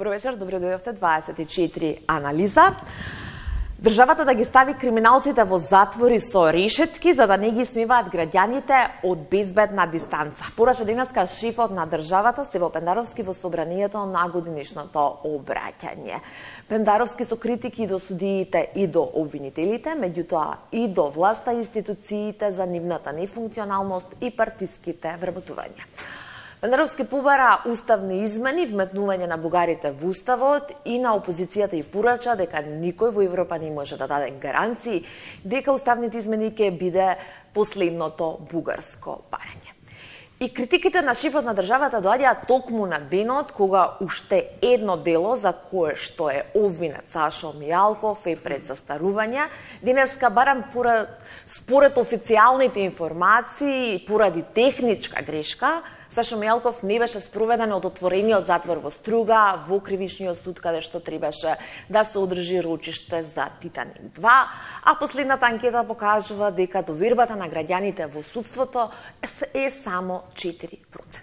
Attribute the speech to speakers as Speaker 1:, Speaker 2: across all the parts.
Speaker 1: Добро вечер, добро дојдовте 24 анализа. Државата да ги стави криминалците во затвори со решетки за да не ги смиваат граѓаните од безбедна дистанца. Порача денеска шефот на државата Стево Пендаровски во собранието на годинишното обраќање. Пендаровски со критики до судиите и до обвинителите, меѓутоа и до власта и институциите за нивната нефункционалност и партиските вработувања. Пендаровски побара уставни измени, вметнување на бугарите во уставот и на опозицијата и порача дека никој во Европа не може да даде гаранции дека уставните измени ќе биде последното бугарско барање. И критиките на шефот на државата доаѓаат токму на денот кога уште едно дело за кое што е обвинет Сашо Мијалков е пред застарување. Денеска барам според официјалните информации поради техничка грешка Сашо Мијалков не беше спроведен од отворениот затвор во Струга, во кривичниот суд каде што требаше да се одржи рочиште за Титаник 2, а последната анкета покажува дека довербата на граѓаните во судството е само 4%.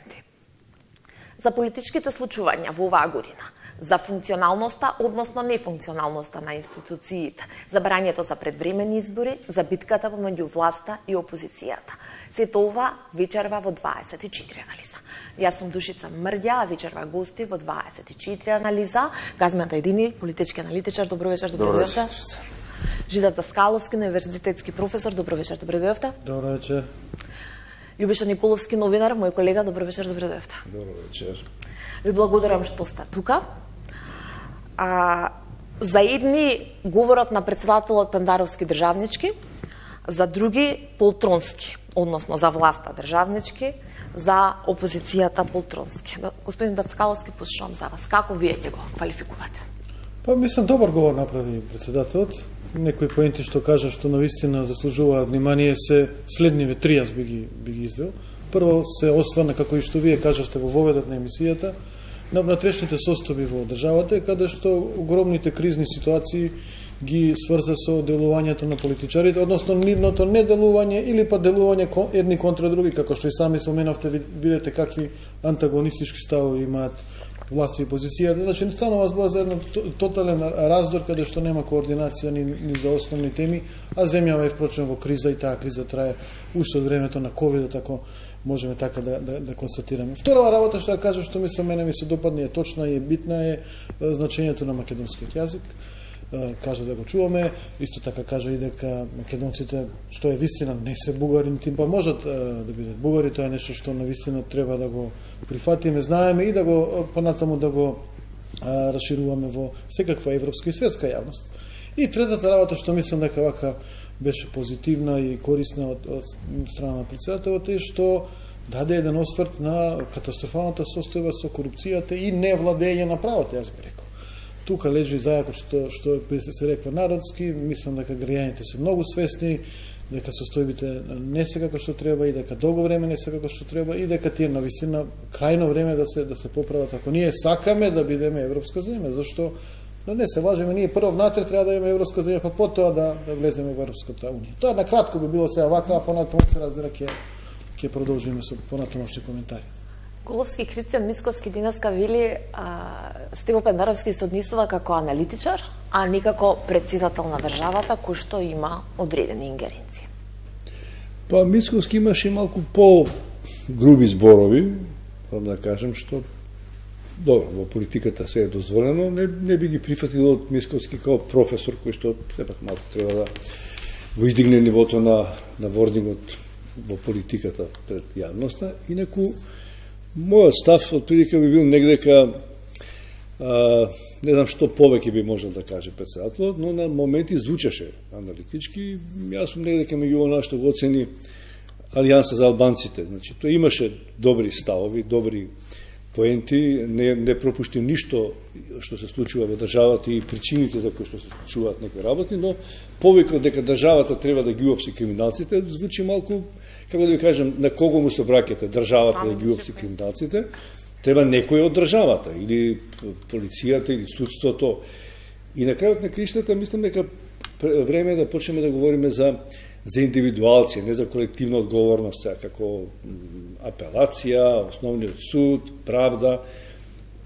Speaker 1: За политичките случувања во оваа година, за функционалноста, односно нефункционалноста на институциите, за барањето за предвремени избори, за битката помеѓу власта и опозицијата. Сето ова вечерва во 24 анализа. Јас сум Душица Мрѓа, а вечерва гости во 24 анализа. Газмент Едини, политички аналитичар, добро вечер, добро дојдовте. Жидар Даскаловски, универзитетски професор, добро вечер, добро дојдовте.
Speaker 2: Добро вечер.
Speaker 1: Љубиша Николовски, новинар, мој колега, добро вечер, добро дојдовте.
Speaker 2: Добро вечер.
Speaker 1: Ви благодарам што сте тука. За едни говорат на председателот Пендаровски државнички, за други полтронски, односно за власта државнички, за опозицијата полтронски. Господин Дацкаловски, послушам за вас. Како вие ќе го квалификувате?
Speaker 2: Па мислам добар говор направи председателот. Некои поенти што кажа што навистина заслужуваат внимание се следниве три, јас би ги извел. Прво се осврна, како и што вие кажавте во воведот на емисијата, на внатрешните состојби во државата, каде што огромните кризни ситуации ги сврза со делувањето на политичарите, односно нивното неделување или па делување едни контра други, како што и сами споменавте, видите какви антагонистички ставови имаат власт и опозицијата. Значи, станува збор за еден тотален раздор, каде што нема координација ни за основни теми, а земјава е впрочем во криза и таа криза трае уште од времето на ковид, ако можеме така да констатираме. Вторава работа што ја кажа, што мене ми се допадне, е точна и битна, е значењето на македонскиот јазик. Кажа да го чуваме, исто така кажа и дека македонците, што е вистина, не се бугари, нити па можат да бидат бугари, тоа е нешто што навистина треба да го прифатиме, знаеме и да го понатаму да го расшируваме во секаква европска и светска јавност. И третата работа што мислам дека вака беше позитивна и корисна од страна на председателот е што даде еден осврт на катастрофалната состојба со корупцијата и невладење на правото, јас би рекол. Тука лежи зајако што се реква народски, мислам дека граѓаните се многу свесни, дека состојбите не се како што треба и дека долго време не се како што треба и дека тие навистина крајно време да се поправат. Ако ние сакаме да бидеме европска земја, зашто да не се лажеме, ние прво внатре треба да имаме европска земја, па потоа да влеземе во Европската унија. Тоа на кратко би било сега вака, а понатаму се разбира ќе продолжиме со понатамошни коментари.
Speaker 1: Коловски Христијан Мицковски денеска вели Стево Пендаровски се однесува како аналитичар, а не како председател на државата кој што има одредени ингеренции.
Speaker 3: Па Мицковски имаше малку по-груби зборови, да кажем, што добро, во политиката се е дозволено, не би ги прифатил од Мицковски како професор кој што сепак малку треба да го издигне нивото на вордингот во политиката пред јавноста. Инаку мојот став отприлика би бил негдека не знам што повеќе би можел да каже председателот, но на моменти звучеше аналитички. Јас сум негдека меѓу она што го оцени Алијанса за албанците. Значи, тоа имаше добри ставови, добри поенти, не пропушти ништо што се случува во државата и причините за кои што се случуваат некои работи, но повеќе дека државата треба да ги уапси криминалците, звучи малку, како да ви кажем, на кого му се обраќате, државата да ги уапси криминалците, треба некој од државата, или полицијата, или судството. И на крајот на криштата, мислам дека време е да почнеме да говориме за индивидуалција, не за колективна одговорност, како апелација, основниот суд, правда.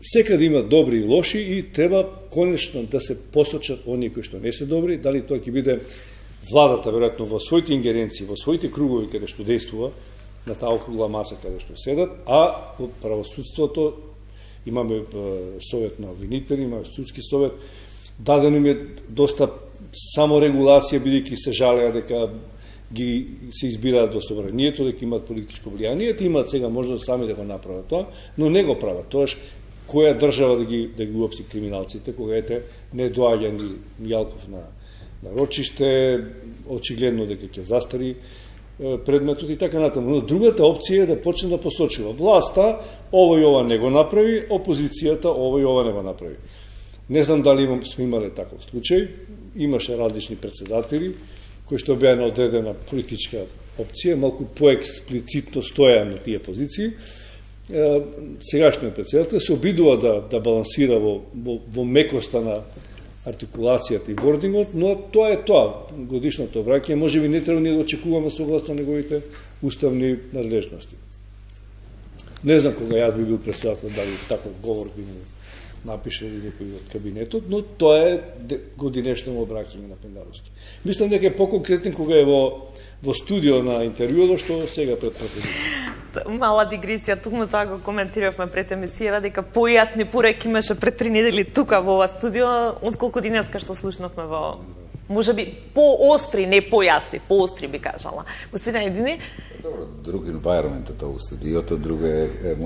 Speaker 3: секаде има добри и лоши и треба конечно да се посочат оние кои што не се добри, дали тоа ќе биде владата, веројатно, во своите ингеренции, во своите кругови каде што действува, на таа округла маса каде што седат, а во правосудството имаме совет на обвинители, имаме судски совет, дадено им е доста саморегулација, бидејќи се жалеа дека ги се избираат во собранието, дека имаат политичко влијание, имаат сега можност сами да го направат тоа, но не го прават. Тоаш, која држава да ги уопси криминалците, кога ете не доаѓа ни Мијалков на рочиште, очигледно дека ќе застари предметот и така натаму. Но другата опција е да почне да посочува. Власта ово и ова не го направи, опозицијата ово и ова не го направи. Не знам дали сме имале таков случај. Имаше различни председатели кои што беа на одредена политичка опција, малку поексплицитно стоја на тие позиции. Сегашниот председател се обидува да балансира во мекоста на артикулацијата и вордингот, но тоа е тоа. Годишното враќање можеби не треба ни да очекуваме согласно неговите уставни надлежности. Не знам кога јас би бил председател дали таков говор би му напише или некој од кабинетот, но тоа е годинешно обраќање на Пендаровски. Мислам дека е поконкретен кога е во студио на интервјуто што сега пред
Speaker 1: Мала дигресија, тукму тоа го коментиравме пред емисијава, дека појасни пореки имаше пред 3 недели тука во ова студио, отколку денеска што слушнавме во можеби поостри, не појасни, поостри би кажала. Господин Едини?
Speaker 4: Добро, друг environment е тоа студиото, друго е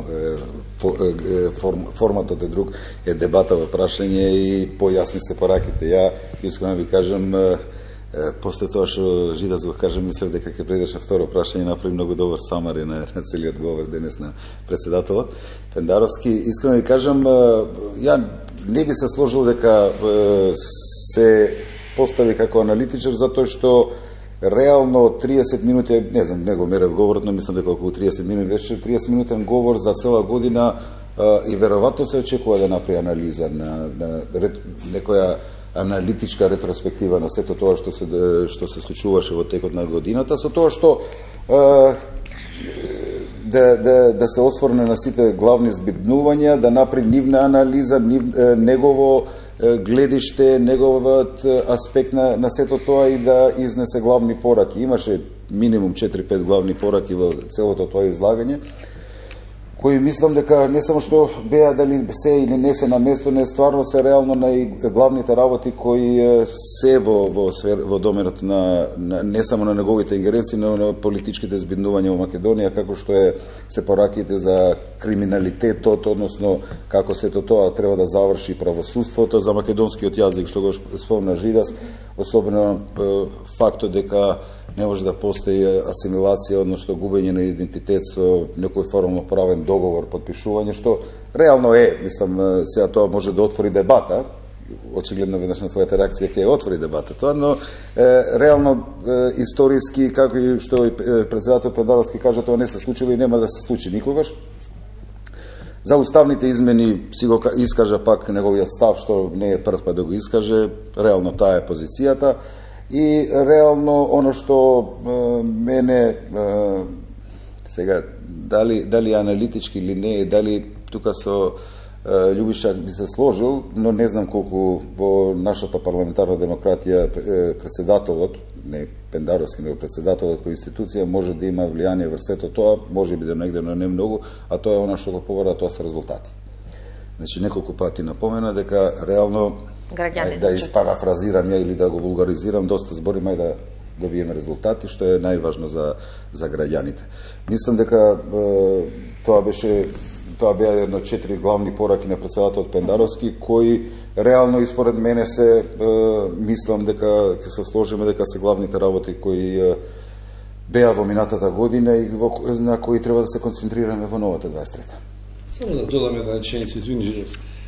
Speaker 4: форматот е друг, е дебата во прашање и појасни се пораките. Ја искрено ви кажам, после тоа што Жидас го кажа, мислев дека ќе предеше второ прашање, направи многу добар самари на целиот говор денес на председателот Пендаровски. Искрено ви кажам, ја не би се сложил дека се постави како аналитичар, затоа што реално 30 минути, не знам, не го мерев говорот, но мислам дека околу 30 минути беше 30 минутен говор за цела година и веројатно се очекува да направи анализа на некоја аналитичка ретроспектива на сето тоа што се случуваше во текот на годината, со тоа што да се осврне на сите главни збиднувања, да направи нивна анализа, негово гледиште, неговиот аспект на сето тоа и да изнесе главни пораки. Имаше минимум 4-5 главни пораки во целото тоа излагање, кои мислам дека не само што беа дали се или не се на место, не стварно се реално најглавните работи кои се во доменот на не само на неговите ингеренции, но на политичките збиднувања во Македонија, како што се пораките за криминалитетот, односно како сето тоа треба да заврши правосудството, за македонскиот јазик што го спомна Жидас, особено фактот дека не може да постои асимилација, односно губење на идентитет со некој формално правен договор, подпишување, што реално мислам, сега тоа може да отвори дебата, очигледно веднаш на твојата реакција ќе отвори дебата тоа, но реално историски, како и што председател Пендаровски кажа, тоа не се случило и нема да се случи никогаш. За уставните измени си го искажа пак неговиот став, што не е прв пат да го искаже, реално таа е позицијата. И реално оно што мене сега дали аналитички или не, дали тука со Љубиша би се сложил, но не знам колку во нашата парламентарна демократија председателот, не Пендаровски, но председателот кој институција може да има влијание врз сето тоа, може би да негде, но не многу, а тоа е она што го повара, тоа се резултати. Значи неколку пати напомена дека реално да испарафразирам ја или да го вулгаризирам, доста зборим, да добиеме резултати, што е најважно за граѓаните. Мислам дека тоа беа едно 4 главни пораки на председателот Пендаровски, кои реално и според мене се мислам дека ќе се сложиме дека се главните работи кои беа во минатата година и на кои треба да се концентрираме во новата 23-та.
Speaker 3: Само да додам една реченица, извини,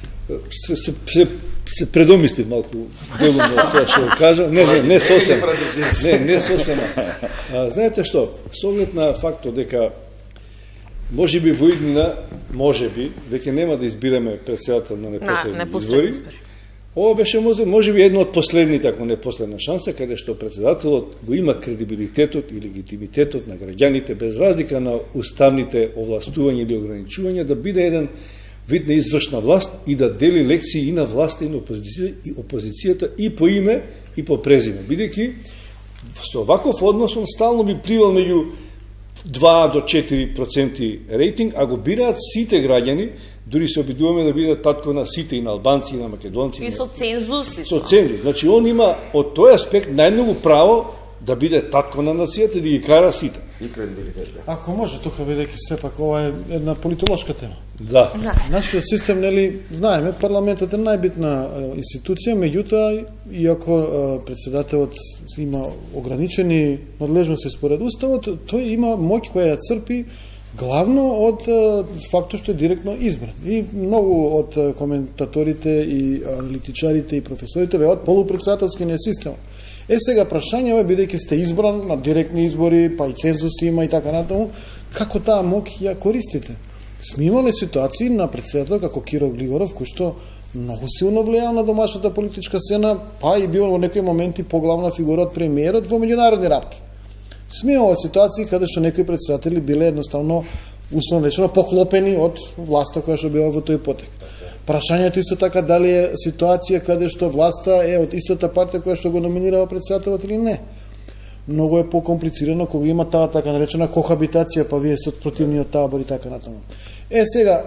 Speaker 3: се предомисли малку делумно тоа што го кажа. Не сосема. Не сосема. Знаете што? Со оглед на фактот дека можеби во иднина, можеби, веќе нема да избираме председател на непоследни избори. Ова беше можеби едно од последните, ако не последна шанса, каде што председателот го има кредибилитетот и легитимитетот на граѓаните без разлика на уставните овластувања или ограничувања, да биде еден вид на извршна власт и да дели лекции и на власта и на опозицијата и по име и по презиме. Бидејќи со ваков однос он стално би пливал меѓу 2 до 4% рейтинг, а го бираат сите граѓани, дури се обидуваме да бидат татко на сите, и на албанци, и на македонци.
Speaker 1: И со цензус.
Speaker 3: Со цензус. Значи, он има од тој аспект најмногу право да биде татко на нацијата и да ги кара сите.
Speaker 4: И кредибилитет, да.
Speaker 2: Ако може, тука бидејќи сепак ова е една политолошка тема.
Speaker 3: Да.
Speaker 2: Нашиот систем, нели, знаеме, парламентот е најбитна институција, меѓутоа, иако председателот има ограничени надлежности според уставот, тој има моќ која ја црпи главно од фактот што е директно избран. И многу од коментаторите и аналитичарите и професорите веат полупредседателскиот систем. Сега прашање е, бидејќи сте избран на директни избори, па и цензуси има и така натаму, како таа моќ ја користите? Сме имале ситуации на председател како Киро Глигоров, кој што многу силно влијал на домашната политичка сцена, па и бил во некои моменти поглавна фигура од премиерот во меѓународни рамки. Сме имале ситуации каде што некои председатели биле едноставно, условно речено, поклопени од власта која што била во тој потек. Прашањето исто така дали е ситуација каде што власта е од истата партија која што го номинирала председателот или не. Многу е покомплицирано кога има таа така наречена кохабитација, па вие сте од противниот табор и така натаму. Сега,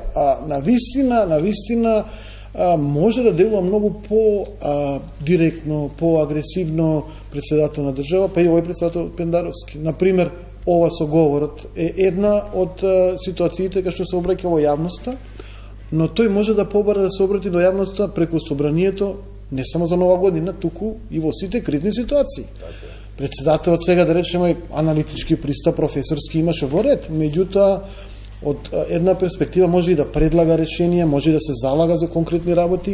Speaker 2: навистина може да делува многу по-директно, по-агресивно председател на држава, па и овој председател Пендаровски. Например, ова со говорот е една од ситуациите кај што се обраќа во јавноста, но тој може да побара да се обрати до јавноста преку собранието, не само за Нова година, туку и во сите кризни ситуации. Председателот сега, да речеме, аналитички пристап, професорски имаше во ред, меѓутоа, од една перспектива може и да предлага решенија, може и да се залага за конкретни работи.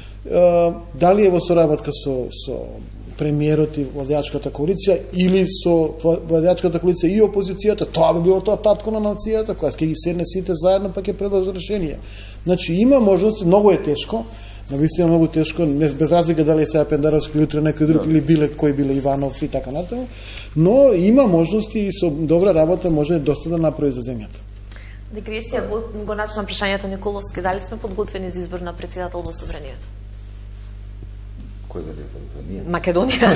Speaker 2: Дали е во соработка со премиерот и владеачката коалиција, или со владеачката коалиција и опозицијата, тоа би било тоа татко на нацијата, која ќе ги седне сите заедно, па ќе предложи решенија. Значи, има можности, многу е тешко, навистина многу тешко, без разлика дали сега Пендаровски или утре некој друг, или биле кој биле Иванов и така натаму, но има можности и со добра работа може доста да направи за земјата.
Speaker 1: Кристија го начна прашањето Николовски, дали сме подготвени за избор на председател во собранието?
Speaker 4: Кој дали е подготвен?
Speaker 1: Македонија.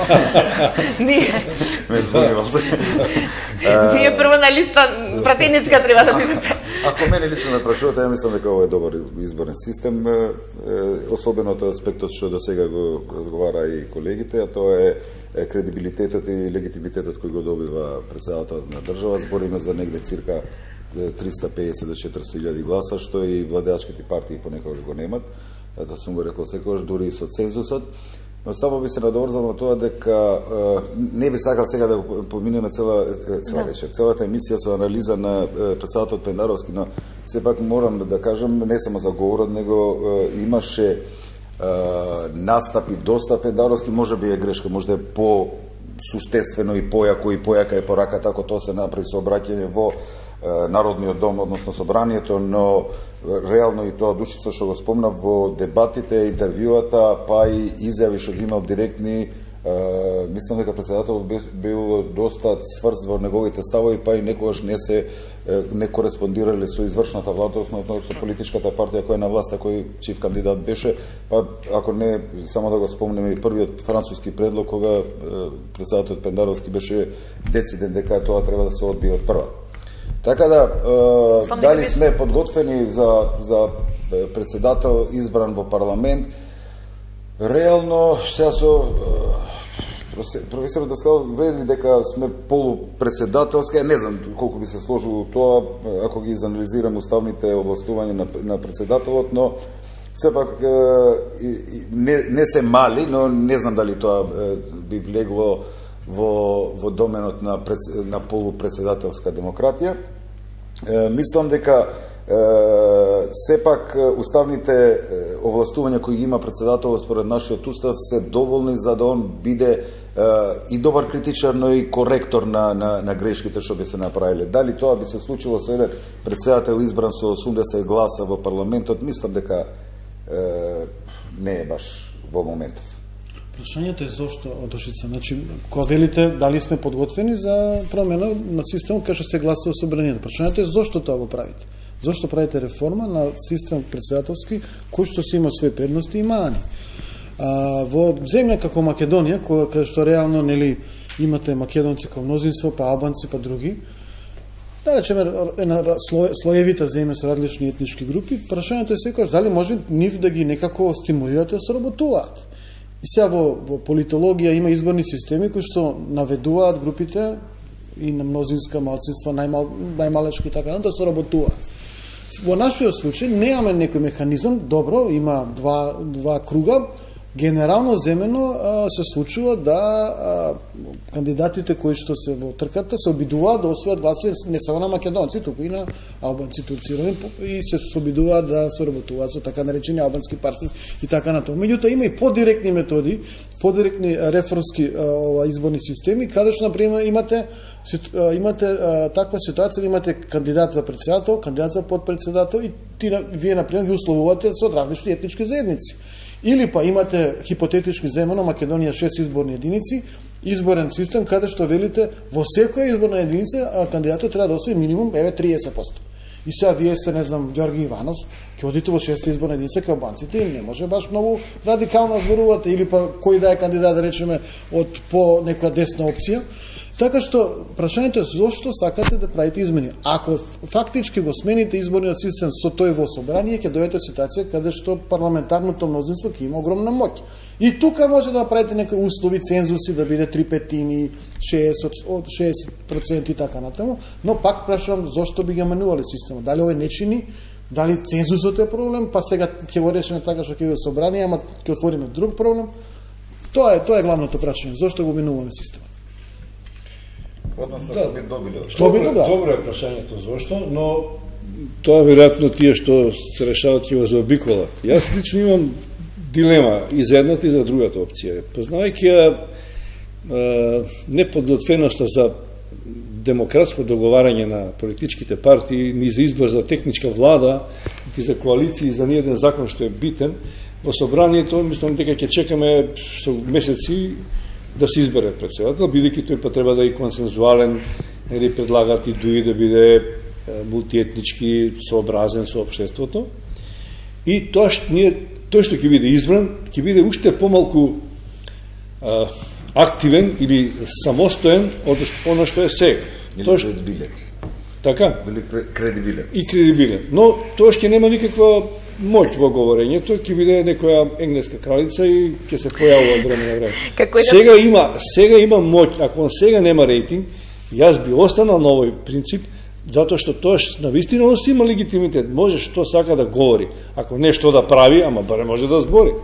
Speaker 1: Ние.
Speaker 4: Ме зборувал се.
Speaker 1: Ние прво на листа пратеничка треба да бидете.
Speaker 4: Ако мене лично ме прашувате, ја мислам дека ова е добар изборен систем, особено тоа аспектот што до сега го разговара и колегите, а тоа е кредибилитетот и легитимитетот кој го добива председателот на држава. Збориме за негде цирка 350 до 400.000 гласа, што и владеачките партии понекогаш го немат. Ето сум го рекол секогаш, дури и со цензусот. Но само би се надоврзал на тоа дека не би сакал сега да го поминеме целата емисија со анализа на председателот Пендаровски, но сепак морам да кажам, не само за говорот, него имаше настапи доста Пендаровски, може би е грешка, може да е по-суштествено и појака е пораката ако тоа се направи со обраќање во Народниот дом, односно собранието, но реално и тоа Душица што го спомна во дебатите, интервјуата, па и изјави што ги имал директни, мислам дека председателот бил доста цврст во неговите ставови, па и некогаш не кореспондирале со извршната влада, односно со политичката партија која е на власта, чиј кандидат беше, па ако не, само да го спомнеме и првиот француски предлог, кога председателот Пендаровски беше дециден дека тоа треба да се одбие од прва. Така да, дали сме подготвени за председател избран во парламент, реално, сега со професорот Даскалов вели дека сме полупредседателски, не знам колку би се сложило тоа, ако ги изанализирам уставните овластувања на председателот, но сепак не се мали, но не знам дали тоа би влегло во доменот на полупредседателска демократија. Мислам дека сепак уставните овластувања кои ги има председателот според нашиот устав се доволни за да он биде и добар критичар, но и коректор на грешките што би се направиле. Дали тоа би се случило со еден председател избран со 80 гласа во парламентот, мислам дека не е баш во моментов.
Speaker 2: Прашањето е зошто, Душица, значи, кога велите дали сме подготвени за промена на системот кај што се гласува собранието. Прашањето е зошто тоа го правите. Зошто правите реформа на систем председателски, кој што си има своји предности и мани? Во земја како Македонија, каде што реално нели имате македонци како мнозинство, па албанци, па други, да речеме една слоевита земја со различни етнички групи, прашањето е секогаш дали може нив да ги некако стимулирате да соработуваат. И сега во политологија има изборни системи кои што наведуваат групите и на мнозинска малцинства, најмалечки и така да соработуваат. Во нашиот случај немаме некој механизам, добро, има два круга, генерално земено се случува да кандидатите кои што се во трката се обидуваат да освојат гласови не само на македонци, туку и на албанци, турци, и се обидуваат да соработуваат со така наречени албански партии и така натаму. Меѓутоа има и подиректни методи, подиректни реформски изборни системи, каде што например имате таква ситуација да имате кандидат за председател, кандидат за подпредседател и вие например ги условувате со различни етнички заедници. Или па имате хипотетички земено Македонија 6 изборни единици, изборен систем каде што велите во секоја изборна единица кандидатот треба да освои минимум 30%. И сега вие сте, не знам, Ѓорги Иванов, ќе одите во 6 изборна единица кај албанците и не може баш многу радикално зборувате, или па кој да е кандидат, да речеме, од по некоја десна опција. Така што прашањето е зошто сакате да правите измени. Ако фактички го смените изборниот систем со тој во собрание, ќе дојдете ситуација каде што парламентарното мнозинство ќе има огромна моќ. И тука може да направите некои услови, цензуси да биде 3/5, 60% и така натаму, но пак прашувам зошто би ги менувале системот. Дали овој не чини, дали цензусот е проблем, па сега ќе го решиме така што ќе биде собрание, ама ќе отвориме друг проблем. Тоа е главното прашање. Зошто го менуваме системот?
Speaker 4: Односно, што би добиле?
Speaker 3: Добро е прашањето зошто, но тоа веројатно тие што се решават ќе го заобиколат. Јас лично имам дилема и за едната и за другата опција. Познавајќи ја неподготвеноста за демократско договарање на политичките партии, ни за избор за техничка влада, ни за коалиции, за ниеден закон што е битен, во собранието, мислам дека ќе чекаме со месеци да се избере председател, бидејќи тој па треба да е консензуален, или предлагат и дуи да биде мултиетнички, сообразен со општеството. И тој што ќе биде избран, ќе биде уште помалку активен или самостоен од оно што е сега.
Speaker 4: Или кредибилен.
Speaker 3: Така?
Speaker 4: Или кредибилен.
Speaker 3: И кредибилен. Но тоа ќе нема никаква моќ во говорењето, ќе биде некоја енглеска кралица и ќе се појавува од време на време. Сега има моќ, ако он сега нема рейтинг, јас би останал на овој принцип, затоа што тоа навистина он има легитимитет, може што сака да говори, ако нешто да прави, ама барем може да збори.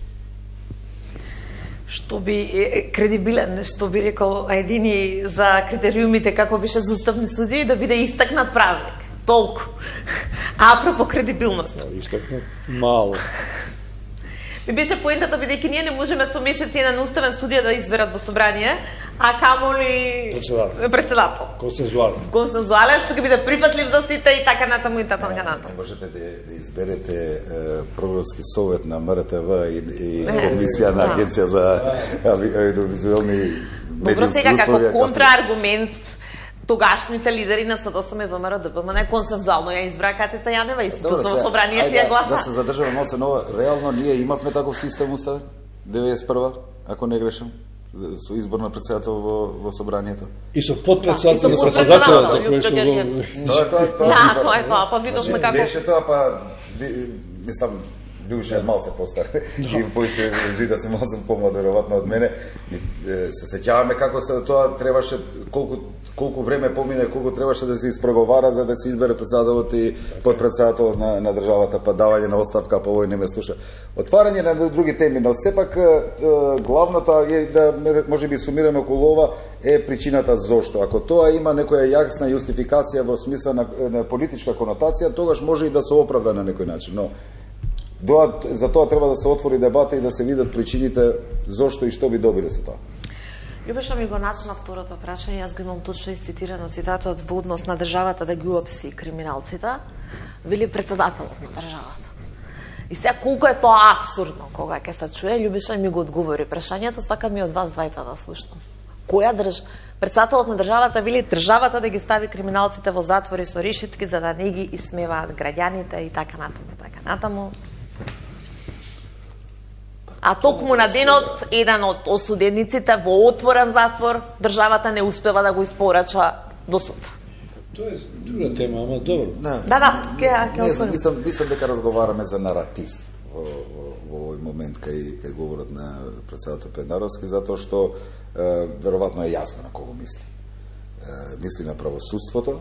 Speaker 1: Што би кредибилен, што би рекол едини за критериумите како беше за уставни судии, да биде истакнат правник. Толку. А апропо кредибилност.
Speaker 3: Истакнат мало.
Speaker 1: Ми беше поентата, бидејќи ние не можеме со месеци еден уставен судија да изберат во собрание, а камоли председател. Консензуален, што ќе биде прифатлив за сите и така натаму и така натаму.
Speaker 4: Не можете да изберете програмски совет на МРТВ и комисија на Агенција за аудиовизуелни медиумски услови.
Speaker 1: Добро, сега како контрааргумент тогашните лидери на СДСМ и ВМРО ДПМН консензуално ја избра Катица Јанева и сите во собрание си ја гласа.
Speaker 4: Да се задржаме малце нова. Реално ние имавме таков систем уставен 91 ако не грешам, со избор на председател во собранието.
Speaker 3: И со подпредседател на председателот кој што
Speaker 1: тоа е тоа, па видовме како
Speaker 4: беше тоа, па мислам Душе малце постар и поише жида се малце помладо веројатно од мене. Се сеќаваме како тоа требаше, колку време помине, колку требаше да се испреговара за да се избере председателот и подпредседателот на државата, па давање на оставка, па овој не ме слуша. Отварање на други теми, но сепак главното е да можеби сумираме околу ова е причината зошто. Ако тоа има некоја јасна јустификација во смисла на политичка конотација, тогаш може и да се оправда на некој начин, но за тоа треба да се отвори дебата и да се видат причините зошто и што би добиле со тоа.
Speaker 1: Љубеша ми го начина второто прашање, јас го имам точно исцитирано цитатот во однос на државата да ги уапси криминалците, вели председателот на државата. И сега колку е тоа апсурдно кога ќе се чуе, Љубеша ми го одговори прашањето, сакам и од вас двајца да слушнам. Председателот на државата вели државата да ги стави криминалците во затвори со решетки за да не ги исмеваат граѓаните и така натаму. А токму на денот еден од осудениците во отворен затвор државата не успева да го испорача до суд.
Speaker 3: Тоа е друга тема, ама добро.
Speaker 4: Мислам дека разговараме за наратив во овој момент кај говорот на председател Пенаровски, затоа што веројатно е јасно на кого мисли. Мисли на правосудството,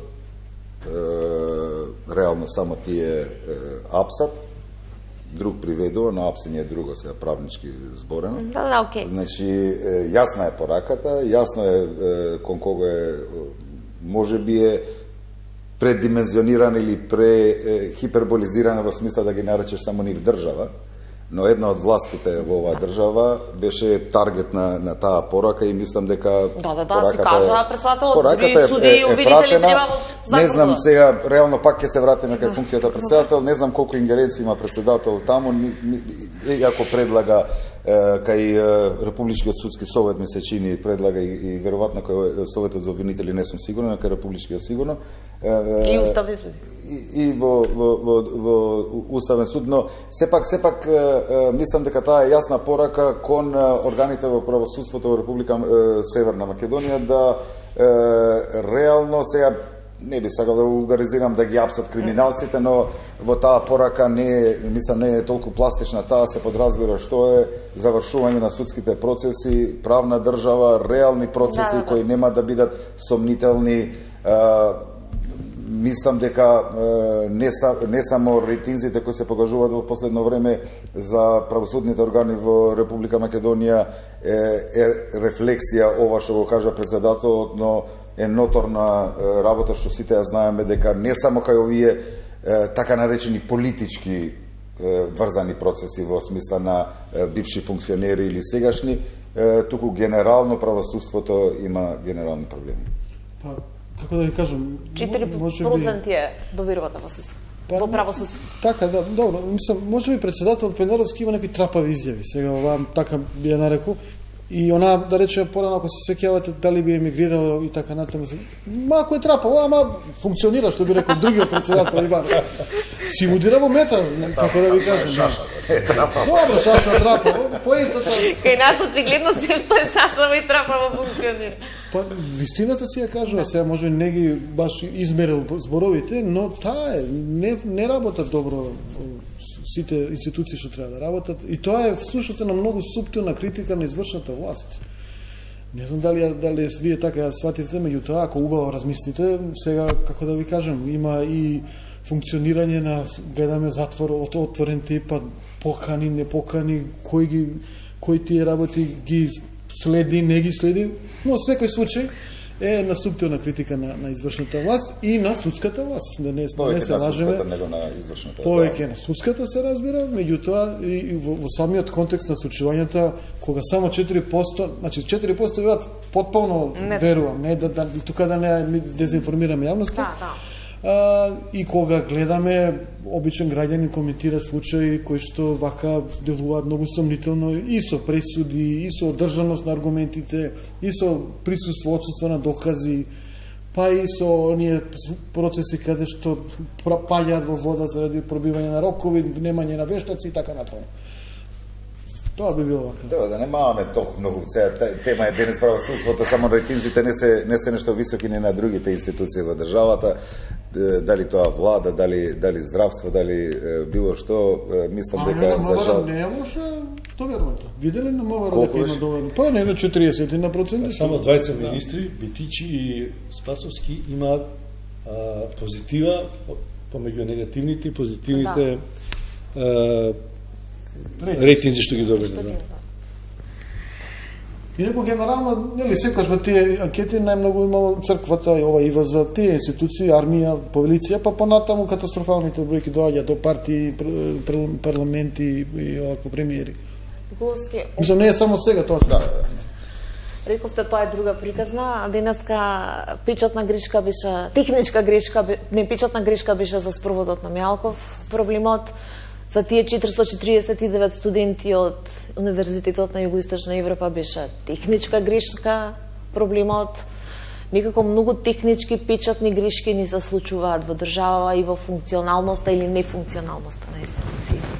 Speaker 4: реално само тие апсат, друг приведува, но апси не е друго, сега правнички зборено.
Speaker 1: Окей.
Speaker 4: Значи, јасна е пораката, јасно е кон кого е, може би е предимензиониран или хиперболизиран во смисла да ги наречеш само нив држава, но една од властите во оваа држава беше таргет на таа порака и мислам дека
Speaker 1: се кажа председател, дури суди и обвинители треба во закон.
Speaker 4: Не знам сега, реално пак ќе се вратиме кај функцијата председател, не знам колку ингеренции има председател таму, иако предлага кај Републичкиот судски совет ми се чини предлага и веројатно кај Советот за обвинители не сум сигурен, кај Републичкиот сигурно.
Speaker 1: И уставни суди.
Speaker 4: И во уставен суд, но сепак мислам дека таа е јасна порака кон органите во правосудството во Република Северна Македонија да реално сега не би сакал да вулгаризирам да ги апсат криминалците, но во таа порака не е толку пластична, таа се подразбира што е завршување на судските процеси, правна држава, реални процеси кои нема да бидат сомнителни. Мислам дека не само рейтинзите кои се покажуваат во последно време за правосудните органи во Република Македонија е рефлексија ова што го кажа председателот, но е ноторна работа што сите ја знаеме дека не само кај овие така наречени политички врзани процеси во смисла на бивши функционери или сегашни, туку генерално правосудството има генерални проблеми.
Speaker 2: Како да ви кажам,
Speaker 1: 4% е довербата во правосудството.
Speaker 2: Така, да, добро. Мислам, можеби председател Пенаровски има некои трапави изјави. Сега ова така би ја нарекол. И она, да речеме, порано, ако се сеќавате, дали би емигрирал и така натаму. Малко е трапаво, ама функционира, што би рекол другиот председател Иван. Си удира во мета, како да ви кажам.
Speaker 4: Шаша, не е трапаво.
Speaker 2: Добро, Шаша трапаво. Поентата...
Speaker 1: Кај нас очигледно се што е шашаво и трапаво функционира.
Speaker 2: Па, вистината си ја кажува, сега може не ги баш измерил зборовите, но таа е, не работат добро сите институции што треба да работат, и тоа е всушност на многу суптилна критика на извршната власт. Не знам дали вие така ја свативте, меѓутоа, ако убаво размислите, сега, како да ви кажем, има и функционирање на, гледаме затвор, отворен тип, покани, не покани, кој тие работи ги следи, не ги следи, но секој случај е на суптилна критика на извршната власт и на судската власт. Да не се лажеме. Повеќе на судската се разбира, меѓутоа и во самиот контекст на случувањата, кога само 4%, значи 4% бидат потполно верувам, не тука да не дезинформираме јавноста. И кога гледаме обичен граѓанин коментира случаи кои што вака делуваат многу сомнително и со пресуди, и со одржаност на аргументите, и со присуство, отсутство на докази, па и со оние процеси каде што паѓаат во вода заради пробивање на рокови, немање на вештаци и така натаму. Тоа би било вака.
Speaker 4: Да немаме толку многу. Тема е денес правосудството, само рейтинзите не се нешто високи не на другите институции во државата. Дали тоа влада, дали здравство, дали било што, мислам дека за жал.
Speaker 2: Не е лоша довербата. Виделе на МВР дека има доверба? Па не на 40%.
Speaker 3: Само двајца министри, Битичи и Спасовски имаат позитива помеѓу негативните и позитивните рейтинзи што ги добиле.
Speaker 2: Инаку генерално, нели секогаш во тие анкети најмногу имало црквата и ова и за тие институции, армија, полиција, па понатаму катастрофалните бројки доаѓаат до партии, парламенти и овако премиери. Мислам, не е само сега тоа.
Speaker 4: Да.
Speaker 1: Рековте тоа е друга приказна, а денеска печатна грешка беше, техничка грешка, не печатна грешка беше за спроводот на Мјалков. Проблемот за тие 449 студенти од Универзитетот на Југоисточна Европа беше техничка грешка, проблемот некако многу технички печатни грешки ни се случуваат во држава и во функционалноста или нефункционалноста на институциите.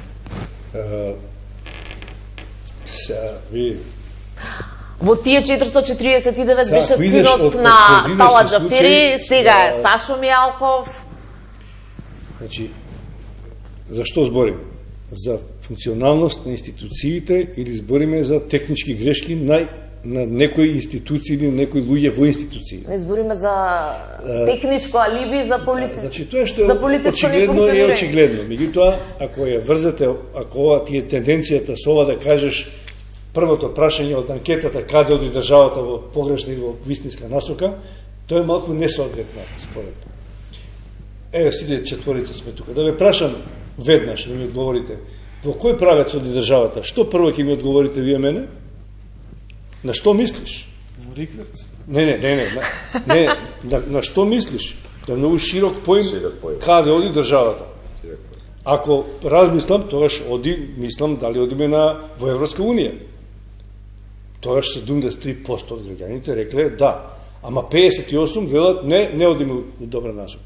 Speaker 1: Во тие 449 беше синот на Тала Џафери, сега е Сашо Мијалков.
Speaker 3: Значи, за што зборим? За функционалност на институциите или збориме за технички грешки на некои институции или некои луѓе во институции?
Speaker 1: Не збориме за техничко алиби за
Speaker 3: Значи, тоа што очигледно е очигледно. Меѓутоа, ако ја врзете, ако ова ти е тенденцијата со ова да кажеш првото прашање од анкетата каде оди државата во погрешна или во вистинска насока, тоа е малку несоодветно, според. Еве, сите четворица сме тука. Да ве прашам веднаш, да ми одговорите, во кој правец оди државата? Што прво ќе ми одговорите вие мене? На што мислиш?
Speaker 2: Во рикверц?
Speaker 3: Не, на што мислиш? Да многу широк поим каде оди државата. Ако размислам, тогаш мислам дали одиме во Европска Унија. Тогаш 73% од граѓаните рекле да. Ама 58% велат не одиме у добра насока.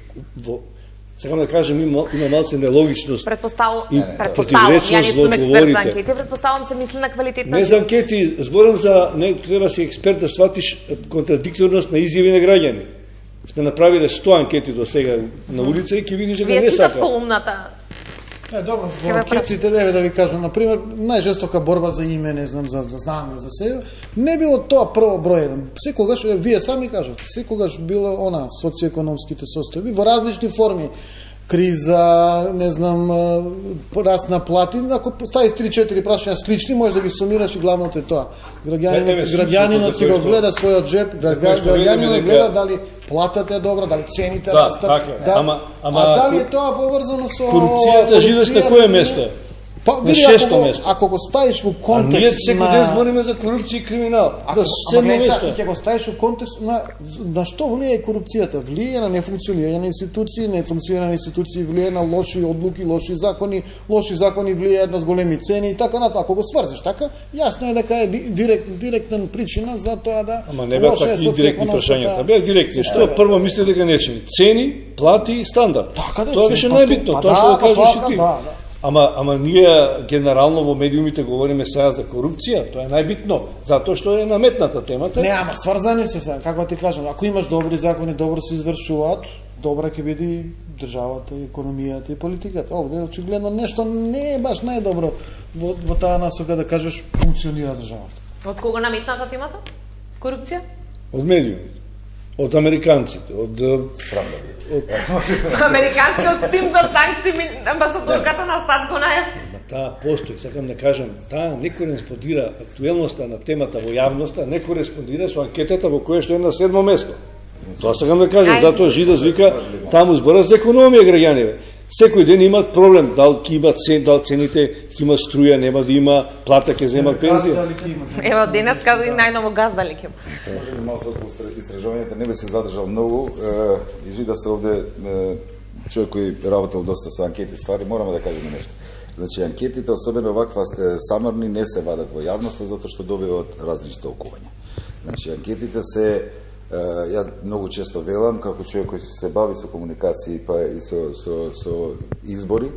Speaker 3: Сега да кажем, има малце нелогичност.
Speaker 1: Предпоставам, ја не сум експерт за анкети, предпоставам се мисли на квалитетна...
Speaker 3: Не за анкети, зборам за, не треба си експерт да сватиш контрадикторност на изјави на граѓани. Сме направиле 100 анкети до сега на улица и ќе видиш дека не сака.
Speaker 1: Вие читав колумната.
Speaker 2: Добро, во анкетите, да ви кажам, например, најжестока борба за име, не знам, за знаме, за себе, не било тоа прво број еден. Секогаш, вие сами кажавте, секогаш било социоекономските состојби во различни форми. Криза, не знам, раст на плати, ако поставиш 3-4 прашања слични, можеш да ги сумираш и главното е тоа. Граѓанинот си го гледа својот джеп, граѓанинот гледа дали платата е добра, дали цените растат. А дали е тоа поврзано со
Speaker 3: корупцијата, живееш на кое место? На шесто место.
Speaker 2: Ако го ставиш во контекст
Speaker 3: ние секој ден збориме за корупција и криминал.
Speaker 2: Ама ќе го ставиш во контекст на што влијае корупцијата? Влијае на нефункционирање на институции, нефункционирање на институции влијае на лоши одлуки, лоши закони влијаат на големи цени и така натаму. Ако го сврзиш така, јасно е дека е директна причина за тоа да
Speaker 3: Ама не беа такви индиректни прашањата, беа директни. Што прво мисли дека нечени? Цени, плати и стандард. Тоа беше најбитно, тоа што го кажеш и ти. Ама ние генерално во медиумите говориме сега за корупција, тоа е најбитно, затоа што е наметната темата.
Speaker 2: Не, ама сврзани се сега, како ти кажам, ако имаш добри закони, добро се извршуваат, добра ќе биде државата, економијата и политиката. Овде очигледно нешто не е баш најдобро во таа насока да кажеш функционира државата.
Speaker 1: Од кого наметната темата? Корупција?
Speaker 3: Од медиумите. Од американците, од
Speaker 1: американскиот тим за санкции, амбасадорката на САД го најав.
Speaker 3: Таа постои, сакам да кажам, таа не кореспондира актуелноста на темата во јавноста, не кореспондира со анкетата во која што е на 7 место. Тоа сакам да кажам, затоа Жидас вика, таму зборат за економија граѓаниве. Секој ден имаат проблем, дал ќе имаат дал цените, ќе има струја, нема да има плата, ќе земат пензија.
Speaker 1: Ево денес каде и најново газ дали ќе.
Speaker 4: Може би малку истражувањето не би се задржал многу и Жидас овде човек кој работел доста со анкети ствари, мораме да кажеме нешто. Значи анкетите, особено ваква самарни, не се вадат во јавноста затоа што добиваат различни толкувања. Значи анкетите се ја многу често велам, како човек кој се бави со комуникација па и со избори,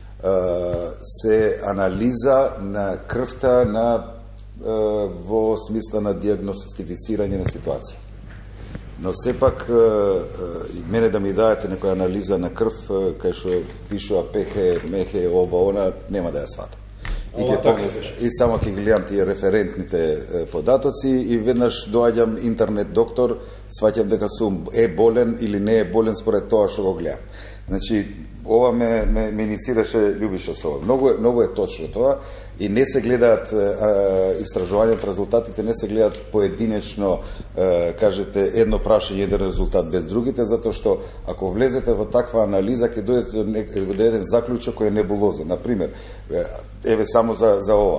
Speaker 4: се анализа на крвта во смисла на диагностифицирање на ситуација. Но сепак, и мене да ми даете некоја анализа на крв, кај што пишува пехе, мехе, ова, она, нема да ја сватам. И само ќе гледам тие референтните податоци и веднаш доаѓам интернет доктор, сваќам дека сум болен или не е болен според тоа што го гледам. Значи, ова ме иницираше Љубиша со ова. Многу е точно тоа и не се гледаат истражувањата, резултатите не се гледаат поединечно, кажете, едно прашање, еден резултат без другите, затоа што ако влезете во таква анализа, ќе дојдете до еден заклучок кој е небулозен. Например, еве само за ова.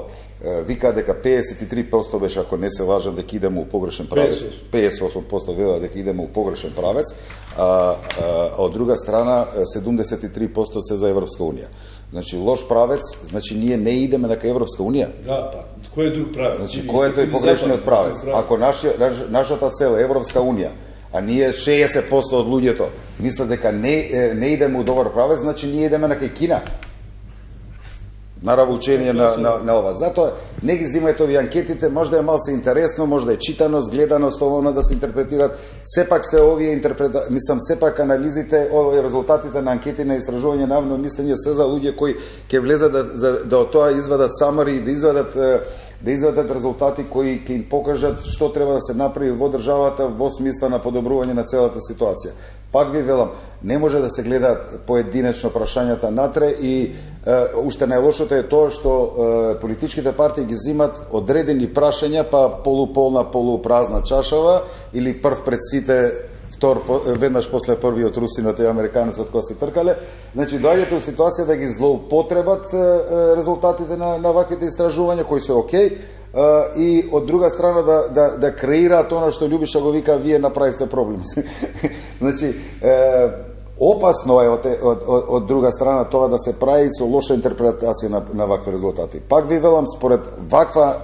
Speaker 4: вика дека 53% беше, ако не се лажам, дека идеме у погрешен правец. 58% вела дека идеме у погрешен правец, а од друга страна 73% се за Европска унија. Значи лош правец, значи ние не идеме на Европска унија.
Speaker 3: Да, па, кој е друг правец?
Speaker 4: Значи кој е тој погрешниот правец? Ако нашата цел е Европска унија, а ние 60% од луѓето мислат дека не идеме у добар правец, значи ние идеме на кај Кина. На равучение на ова. Затоа не ги взимајте овие анкетите, можда е малце интересно, можда е читаност, гледаност, ова да се интерпретират. Сепак се овие сепак анализите, резултатите на анкети на истражување на јавно мислење се за луѓе кои ќе влезат да од тоа извадат самари и да извадат резултати кои ќе им покажат што треба да се направи во државата во смисла на подобрување на целата ситуација. Пак ви велам, не може да се гледаат поединечно прашањата натре и уште најлошото е тоа што политичките партии ги зимат одредени прашања, па полуполна, полупразна чашава или прв пред сите, веднаш после првиот русинот и американецот кои се тркале. Значи, доаѓате во ситуација да ги злоупотребат резултатите на ваквите истражувања, кои се окей, и од друга страна да креираат она што Љубиша го вика, вие направивте проблем. Значи, опасно е од друга страна тоа да се прави со лоша интерпретација на вакви резултати. Пак ви велам, според ваква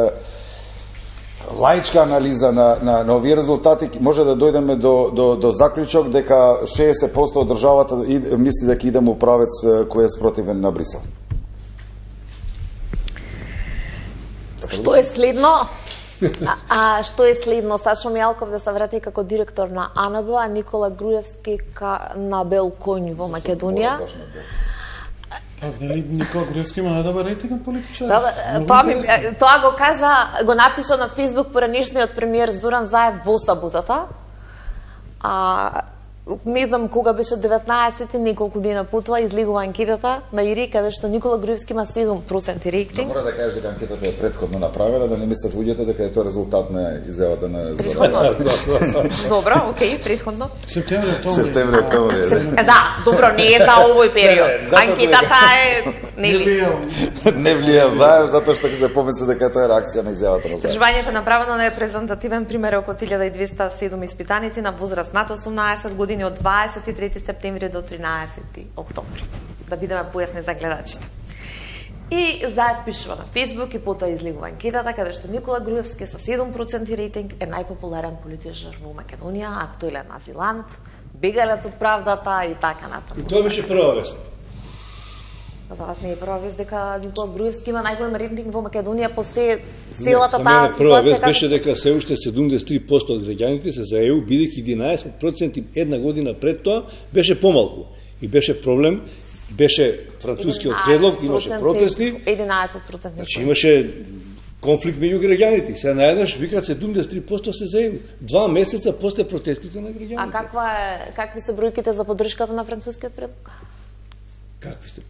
Speaker 4: лаичка анализа на овие резултати може да дојдеме до заклучок дека 60% од државата мисли дека идеме у правец кој е спротивен на Брисел.
Speaker 1: Што е следно? Што е следно? Сашо Мјалков да се врати како директор на АНБ, а Никола Груевски на бел конј во Македонија.
Speaker 2: Нели Никола Груевски има најдобар рейтинг од политичар?
Speaker 1: Тоа го кажа, го напиша на Фейсбук поранешниот премиер Зоран Заев во саботата. Не знам кога беше 19 неколку дена потоа излегува анкетата на ИРИ, каде што Никола Груевски има 7% рейтинг.
Speaker 4: Мора да кажеш дека анкетата е претходно направена, да не мислат луѓето дека е тоа резултат на изјавата на
Speaker 1: Зоран. Добро, окей, претходно.
Speaker 2: Септември, октомври.
Speaker 1: Да, добро, не е за овој период. Анкетата е
Speaker 4: не влија Заев, затоа што ќе се помисли дека тоа е реакција на изјавата на Заев.
Speaker 1: Истражувањето направено на репрезентативен пример околу 1207 испитаници на возраст над 18 години од 23 септември до 13 октомври. Да бидеме појасни за гледачите. И Заев пишува на Фейсбук и потоа излегува анкетата каде што Никола Груевски со 7% рейтинг е најпопуларен политичар во Македонија, актуелен азилант, бегалец од правдата и така натаму.
Speaker 3: И тоа беше прва вест.
Speaker 1: За вас не е прва вест дека Никола Груевски има најголем рейтинг во Македонија по целата таа ситуација.
Speaker 3: Прва вест беше дека се уште 73% од граѓаните се за ЕУ, бидејќи 11% една година пред тоа беше помалку. И беше проблем, беше францускиот предлог, имаше протести.
Speaker 1: 11%.
Speaker 3: Значи имаше конфликт меѓу граѓаните. Сега наеднаш викаат 73% се за ЕУ. 2 месеца после протестите на граѓаните.
Speaker 1: Какви се бројките за поддршката на францускиот предлог?
Speaker 3: Какви сте?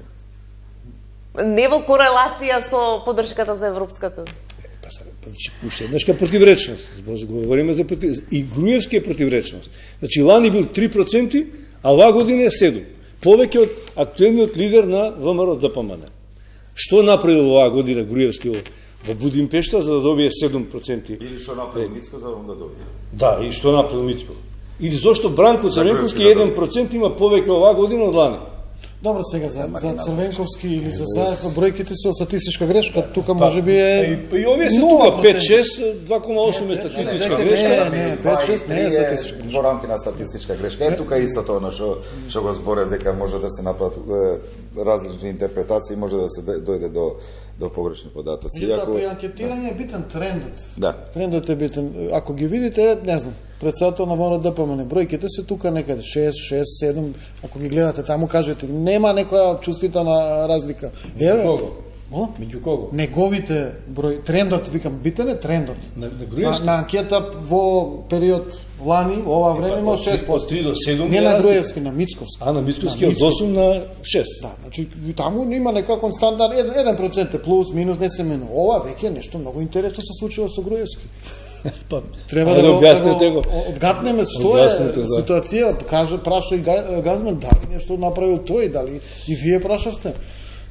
Speaker 1: Не во корелација со поддршката за Европската.
Speaker 3: Уште еднашка противречност. Говориме за противречност. И Груевски е противречност. Значи, лани бил 3%, а оваа година е 7%. Повеќе од актуелниот лидер на ВМРО ДПМН. Што направил оваа година Груевски во Будимпешта за да добие 7%?
Speaker 4: Или што направил Мицко за да добие?
Speaker 3: Да, и што направил Мицко? Или зошто Бранко Црвенковски 1% има повеќе оваа година од лани?
Speaker 2: Добро, сега за Црвенковски или за Заев бројките се статистичка грешка, тука може би е...
Speaker 3: И овие се тука 5-6, 2,8 е статистичка грешка.
Speaker 2: Не, 5-6 не е статистичка грешка.
Speaker 4: Во рамки на статистичка грешка. Е тука исто тоа што го зборев дека може да се направат различни интерпретации, може да се дојде до погрешни податоци.
Speaker 2: При анкетирање е битен трендот.
Speaker 4: Да.
Speaker 2: Трендот е битен. Ако ги видите, не знам, председател на ВМРО ДПМН, бројките се тука некаде 6, 7, ако ги гледате таму кажете, нема некоја чувствителна разлика.
Speaker 3: Меѓу кого? Меѓу кого?
Speaker 2: Неговите број, трендот, викам, битен е трендот.
Speaker 3: На
Speaker 2: анкета во период лани, ова време има 6%.
Speaker 3: Од 3 до 7
Speaker 2: не на Груевски, на Мицковски.
Speaker 3: На Мицковски од 8 на 6.
Speaker 2: Да, значи таму има некоја константа 1% плюс, минус, не се менува. Ова веќе нешто многу интересно се случува со Груевски. Треба да го одгатнеме што е ситуација, праша и Газман, дали нешто направил тој, дали и вие прашавте.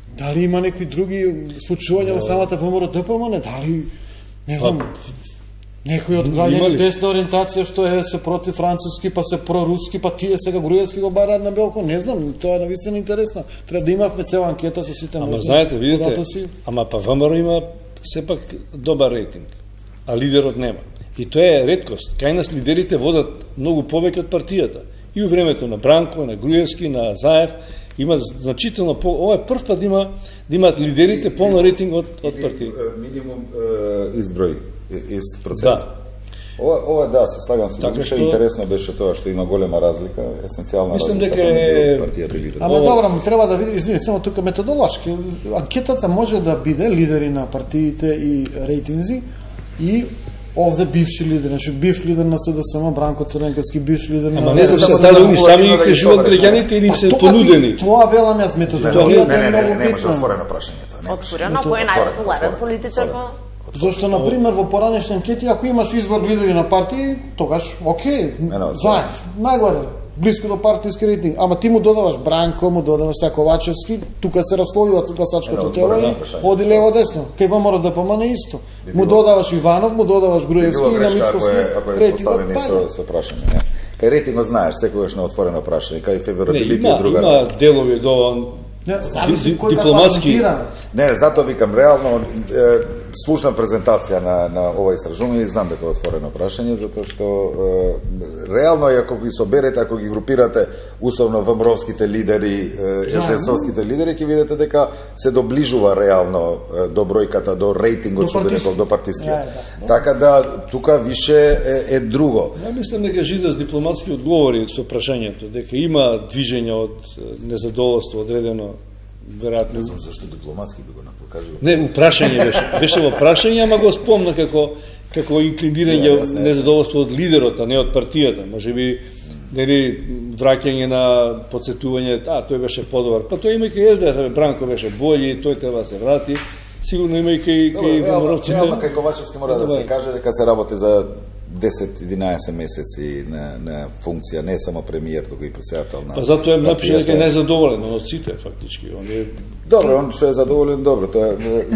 Speaker 2: Дали има некои други случувања во самата ВМРО-ДПМН? Дали, не знам, некои од граѓани десна ориентација што се против француски, па се проруски, па тие сега Груевски го бараат на Белко, не знам, тоа е навистина интересно. Треба да имавме цела анкета со сите можни.
Speaker 3: Ама знаете, видите, ама па ВМРО има сепак добар рейтинг, а лидерот нема. И тоа е реткост. Кај нас лидерите водат многу повеќе од партијата. И у времето на Бранко, на Груевски, на Заев, има значително ова е прв пат да имаат лидерите полно рейтинг од партијата.
Speaker 4: Минимум изброј, ист процент.
Speaker 3: Да.
Speaker 4: Ова да, се слагам со
Speaker 3: така
Speaker 4: што интересно беше тоа што има голема разлика, есенцијална
Speaker 3: мислам
Speaker 4: разлика
Speaker 3: дека
Speaker 4: партијата и лидерите.
Speaker 2: Ама добро, треба да види, извини, само тука методолошки. Анкетата може да биде лидери на партиите и рейтинзи и овде бивши лидери, значи бивш лидер на СДСМ, Бранко Црненковски, бивш лидер на...
Speaker 3: Ама не се дали они сами ги кажуваат граѓаните или им се понудени?
Speaker 2: Тоа велам јас методологијата е многу
Speaker 4: Не, може
Speaker 2: битна.
Speaker 4: отворено прашањето.
Speaker 1: Отворено, кој е најпопуларен политичар во...
Speaker 2: Зошто, например, во поранешни анкети, ако имаш избор лидери на партии, тогаш, окей, Заев, најгоре, близко до партијски рейтинг. Ама ти му додаваш Бранко, му додаваш Ковачевски, тука се расслојуваат гласачкото тело и оди лево-десно. Кај ВМРО-ДПМН исто. Му додаваш Иванов, му додаваш Груевски и на Мицковски рейтингот паѓа.
Speaker 4: Со прашање, кај рейтингот знаеш, секогаш на отворено прашање, кај феверабилити е друга.
Speaker 3: Има делови до дипломатски.
Speaker 4: Не, затоа викам, реално слушна презентација на ова истражување и знам дека е отворено прашање, затоа што реално ако ги соберете, ако ги групирате условно ВМРО-ските лидери, СДС-овските лидери, ќе видите дека се доближува реално до бројката, до рейтингот, што би рекол, до партискиот. Така да, тука више е друго.
Speaker 3: Ја мислам дека Жида с дипломатски одговори со прашањето, дека има движење од незадоволство одредено, веројатно.
Speaker 4: Не знам зашто дипломатски би го покажал.
Speaker 3: Не, прашање беше во прашање, ама го спомна како инклинирање незадоволство од лидерот, а не од партијата. Можеби нели враќање на потсетување, тој беше подобар. Па тој имајќи СДС, Бранко беше бољи, тој треба се врати. Сигурно имајќи ВМРО-ците.
Speaker 4: Реално кај Ковачевски мора да се каже дека се работи за 10-11 месеци на функција, не само премиер, туку и председател на...
Speaker 3: Па затоа е напише дека не е задоволен од сите, фактички.
Speaker 4: Добро, он што е задоволен, добро, тоа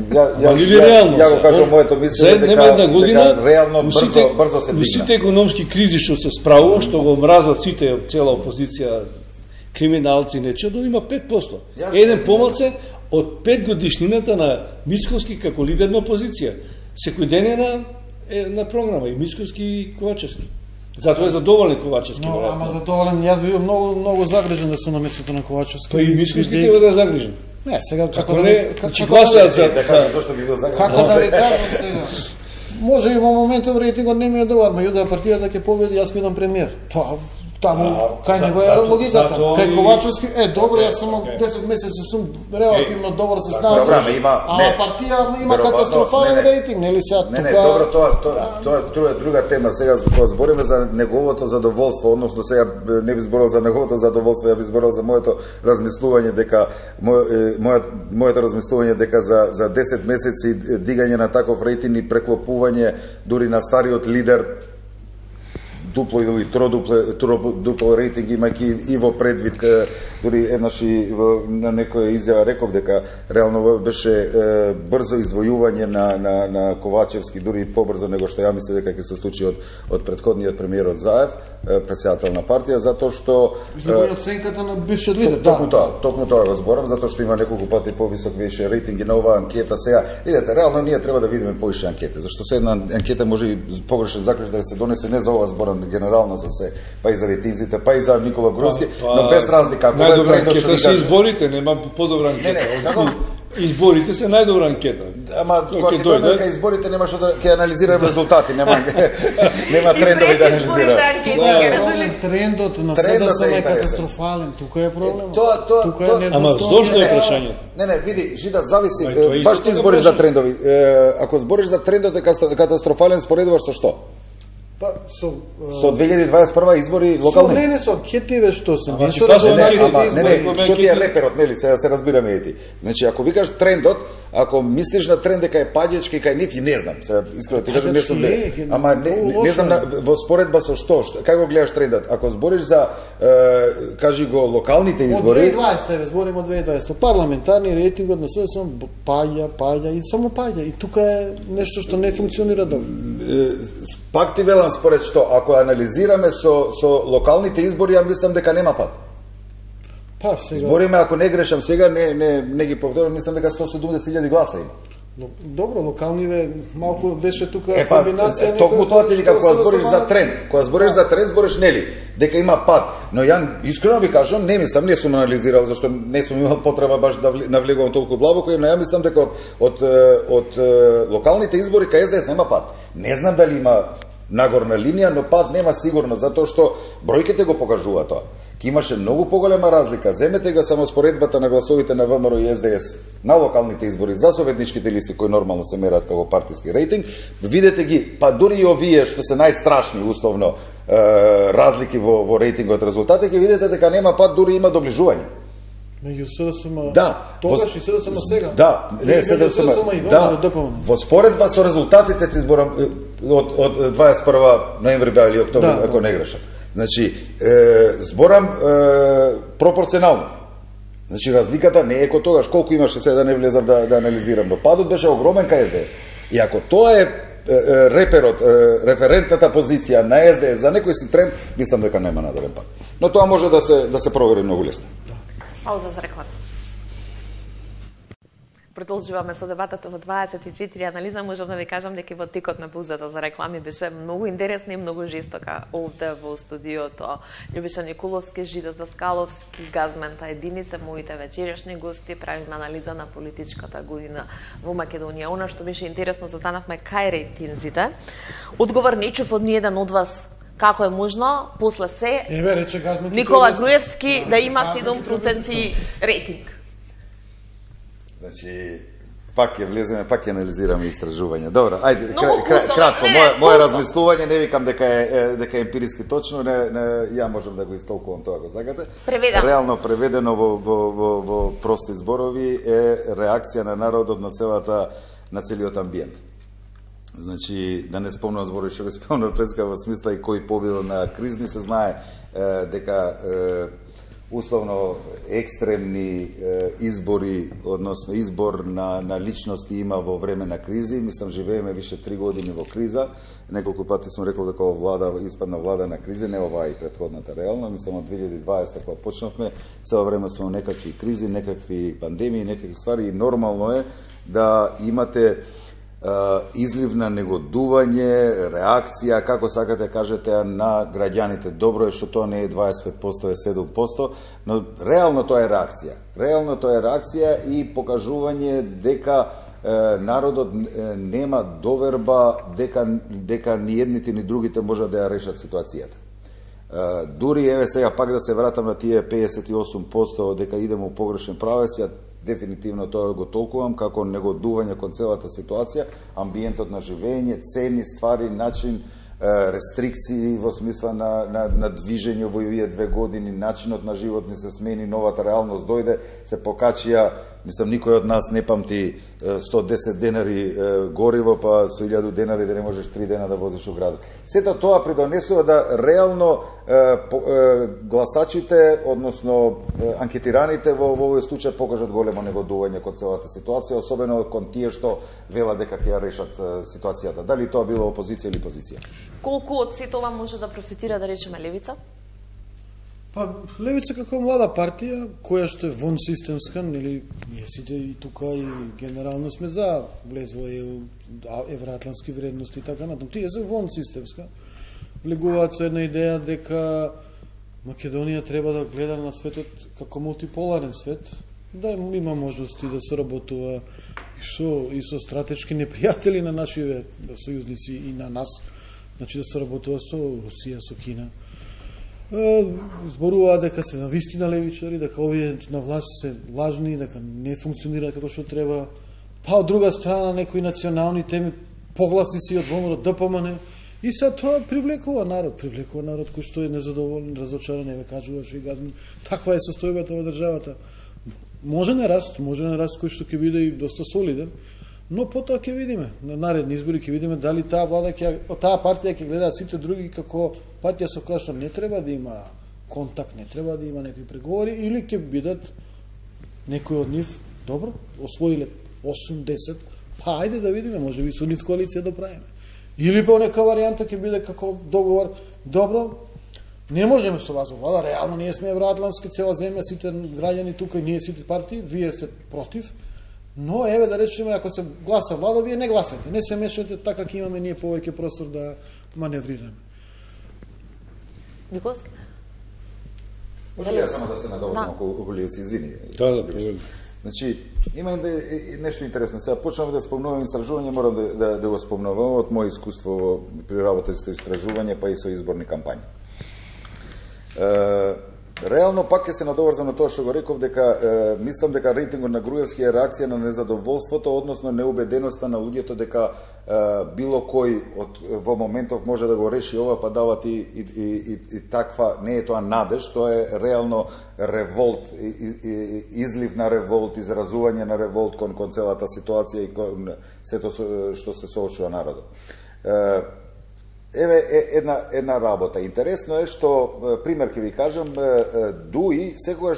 Speaker 3: ја
Speaker 4: го кажам моето мислење дека реално брзо се дигна.
Speaker 3: Сите економски кризи што се справува, што го мразат сите, цела опозиција, криминалци, нече, да има 5%. Еден помалце од 5 годишнината на Мицковски како лидер на опозиција. Секој ден е на програма и Мицковски и Ковачевски. Затоа е задоволен Ковачевски.
Speaker 2: Ама задоволен, јас бил многу загрижен да сум на местото на Ковачевски.
Speaker 3: Па и Мицковски треба да е загрижен.
Speaker 2: Не, сега
Speaker 3: како не, че гласаат за...
Speaker 4: Зашто би бил загрижен?
Speaker 2: Како да ви кажам сега? Може и во моментов рейтингот не ми е добар, меѓутоа партијата ќе победи, јас бидам премиер. Тоа таму кај него е логиката. Кај Ковачевски добро, јас само 10 месеци сум релативно добро се снабдил.
Speaker 4: Добро, има
Speaker 2: партија има катастрофален рейтинг, нели сега тука.
Speaker 4: Не, добро, тоа е друга тема. Сега кога збориме за неговото задоволство, односно сега не би зборил за неговото задоволство, ја би зборил за моето размислување дека моето размислување дека за 10 месеци дигање на таков рейтинг и преклопување дури на стариот лидер дупло или тродупло рейтинг, имајќи и во предвид, дури еднаш и на некоја изјава реков дека реално беше брзо извојување на Ковачевски, дури побрзо него што ја мисле дека ќе се случи од претходниот премиерот Заев, председател на партија, затоа што
Speaker 2: извојување оценката на бившиот лидер.
Speaker 4: Токму тоа го зборам, затоа што има неколку пати повисок беше рейтинг и на оваа анкета сега. Видете, реално ние треба да видиме поише анкете, зашто се една анкета може и погрешен заклjuč да се донесе не за ова зборам генерално за се, па и за рейтинзите, па и за Никола Груевски, но без разлика.
Speaker 3: Најдобра анкета се изборите, нема подобра анкета. Изборите се најдобра анкета.
Speaker 4: Ама кога ќе дојде кај изборите нема што да ќе анализираме резултати, нема трендови да анализираме.
Speaker 2: Трендот на СДСМ е катастрофален, тука е проблем.
Speaker 3: Ама зошто е прашањето?
Speaker 4: Не, види, Жида, зависи, баш ти збориш за трендови. Ако збориш за трендот е катастрофален, споредуваш со што?
Speaker 2: Па
Speaker 4: со 2021 избори локални.
Speaker 2: Не, со анкетиве што се.
Speaker 3: Значи,
Speaker 4: што ти е реперот, нели, се разбираме ети. Значи, ако викаш трендот, ако мислиш на тренд дека е падјачки кај нив, и не знам, се искрено ти кажам, не сум ама не знам во споредба со што, како гледаш трендот? Ако збориш за кажи го локалните избори,
Speaker 2: од 2020, зборим од 2020, парламентарни рейтингот на СДС паѓа и само паѓа, и тука е нешто што не функционира добро.
Speaker 4: Пак ти велам според што, ако анализираме со локалните избори, ја мислам дека нема пад.
Speaker 2: Па, сега...
Speaker 4: Збориме, ако не грешам сега, не ги повторам, мислам дека 170.000 гласа има.
Speaker 2: Добро, локалниве, малку беше тука комбинација...
Speaker 4: Токму тоа ти вика, кога збориш за тренд, збориш нели, дека има пад. Но ја искрено ви кажам, не мислам, не сум анализирал, зашто не сум имал потреба баш да навлегувам толку длабоко, но ја мислам дека од локалните избори кај СДС нема пад. Не знам дали има нагорна линија, но пад нема сигурно, затоа што бројките го покажува тоа. Ки имаше многу поголема разлика. Земете го само споредбата на гласовите на ВМРО и СДС на локалните избори за советничките листи, кои нормално се мерат како партиски рейтинг. Видете ги, па дури и овие што се најстрашни условно разлики во рейтингот резултати, ќе видите дека нема пад, дури има доближување.
Speaker 2: Меѓу СДСМ,
Speaker 4: да,
Speaker 2: тогаш и СДСМ сега.
Speaker 4: Да, не СДСМ. Да, во споредба со резултатите ти зборам од 21 ноември или октомври, ако не грешам. Значи, зборам пропорционално. Значи, разликата не е ко тогаш. Колку имаше сега да не влезам да анализирам, но падот беше огромен кај СДС. И ако тоа е реперот, референтната позиција на СДС за некој си тренд, мислам дека нема надолен пад. Но тоа може да се провери многу лесно.
Speaker 1: Пауза за реклама. Продолжуваме со дебатата во 24 анализа. Можам да ви кажам дека во текот на паузата за реклами беше многу интересна и многу жестока овде во студиото. Љубиша Николовски, Жидо Даскаловски, Газмента Едини се моите вечерашни гости. Правиме анализа на политичката година во Македонија. Она што беше интересно, застанавме кај рейтинзите. Одговор не чув од ниеден од вас како е можно, после се, Никола Груевски да има 7% рейтинг.
Speaker 4: Значи, пак ќе влеземе, пак ќе анализираме истражување. Добро, ајде, кратко, моје размислување, не викам дека е емпириски точно, ја можам да го истолкувам тоа ако сакате. Реално преведено во прости зборови е реакција на народот на целиот амбиент. Значи, да не спомнам зборови што го спомнам преска во смисла и кој победил на кризни, се знае дека условно екстремни избори, односно избор на личности има во време на кризи. Мислам, живееме више 3 години во криза. Неколку пати сум рекол дека испадна влада на кризи, не оваа и претходната реално. Мислам, од 2020 кога почнавме, цело време сум некакви кризи, некакви пандемии, некакви ствари и нормално е да имате излив на негодување, реакција, како сакате кажете, на граѓаните. Добро е што тоа не е 25%, е 7%, но реално тоа е реакција. Реално тоа е реакција и покажување дека народот нема доверба дека ни едните ни другите можат да ја решат ситуацијата. Дури, еве сега пак да се вратам на тие 58% дека идемо у погрешен правец, ја дефинитивно тоа го толкувам како негодување кон целата ситуација, амбиентот на живење, цени, ствари, начин, рестрикции во смисла на движење во овие 2 години, начинот на живот ни се смени, новата реалност дојде, се покачија, мислам никој од нас не памти 110 денари гориво, па со 1000 денари да не можеш 3 дена да возиш у градот. Сето тоа придонесува да реално гласачите, односно анкетираните во овој случај покажат големо негодување кон целата ситуација, особено кон тие што велат дека ќе ја решат ситуацијата, дали тоа било опозиција или позиција.
Speaker 1: Колку од сето ова може да профитира, да речеме, левица?
Speaker 2: Па, левица како млада партија, која што е вон системска, нели, ние сите и тука и генерално сме за влез во евроатлантски вредности и така натаму. Тие се вон системска. Влегуваат со една идеја дека Македонија треба да гледа на светот како мултиполарен свет, да има можности да соработува и со стратешки непријатели на нашиве сојузници и на нас, значи да соработува со Русија, со Кина. Зборуваа дека се навистина левичари, дека овие на власт се лажни, дека не функционираат како што треба. Па од друга страна некои национални теми погласни си од ВМРО ДПМН И се тоа привлекува народ кој што е незадоволен, разочаран, еве кажуваш и Газмин, таква е состојбата во државата. Може на раст кој што ќе биде и доста солиден, но потоа ќе видиме, на наредни избори ќе видиме дали таа влада таа партија ќе гледаат сите други како партија со која што не треба да има контакт, не треба да има некои преговори, или ќе бидат некој од нив, добро, освоиле 8-10, па ајде да видиме, може би со нив коалиција да правиме. Или по нека варијанта ќе биде како договор, добро, не можеме со вас влада, реално ние сме евроатлантски, цела земја, сите граѓани тука, ние сите партии, вие сте против, но еве да речеме, ако се гласа влада, вие не гласате, не се мешате, така ќе имаме ние повеќе простор да маневрираме.
Speaker 1: Николски?
Speaker 4: Може ли ја само да се надоврзам околу Лици, извини?
Speaker 3: Да.
Speaker 4: Значи, има нешто интересно. Сега почнав да спомнувам истражување, морам да го спомнувам од моје искуство при работа со истражување, па и со изборни кампањи. Реално пак ќе се надоврзам на тоа што го реков, дека мислам дека рейтингот на Груевски е реакција на незадоволството, односно неубеденоста на луѓето дека било кој во моментов може да го реши ова, па дават и таква, не е тоа надеж, тоа е реално револт, излив на револт, изразување на револт кон целата ситуација и кон сето што се соочува народот. Еве една работа. Интересно е што, пример ќе ви кажам, ДУИ секогаш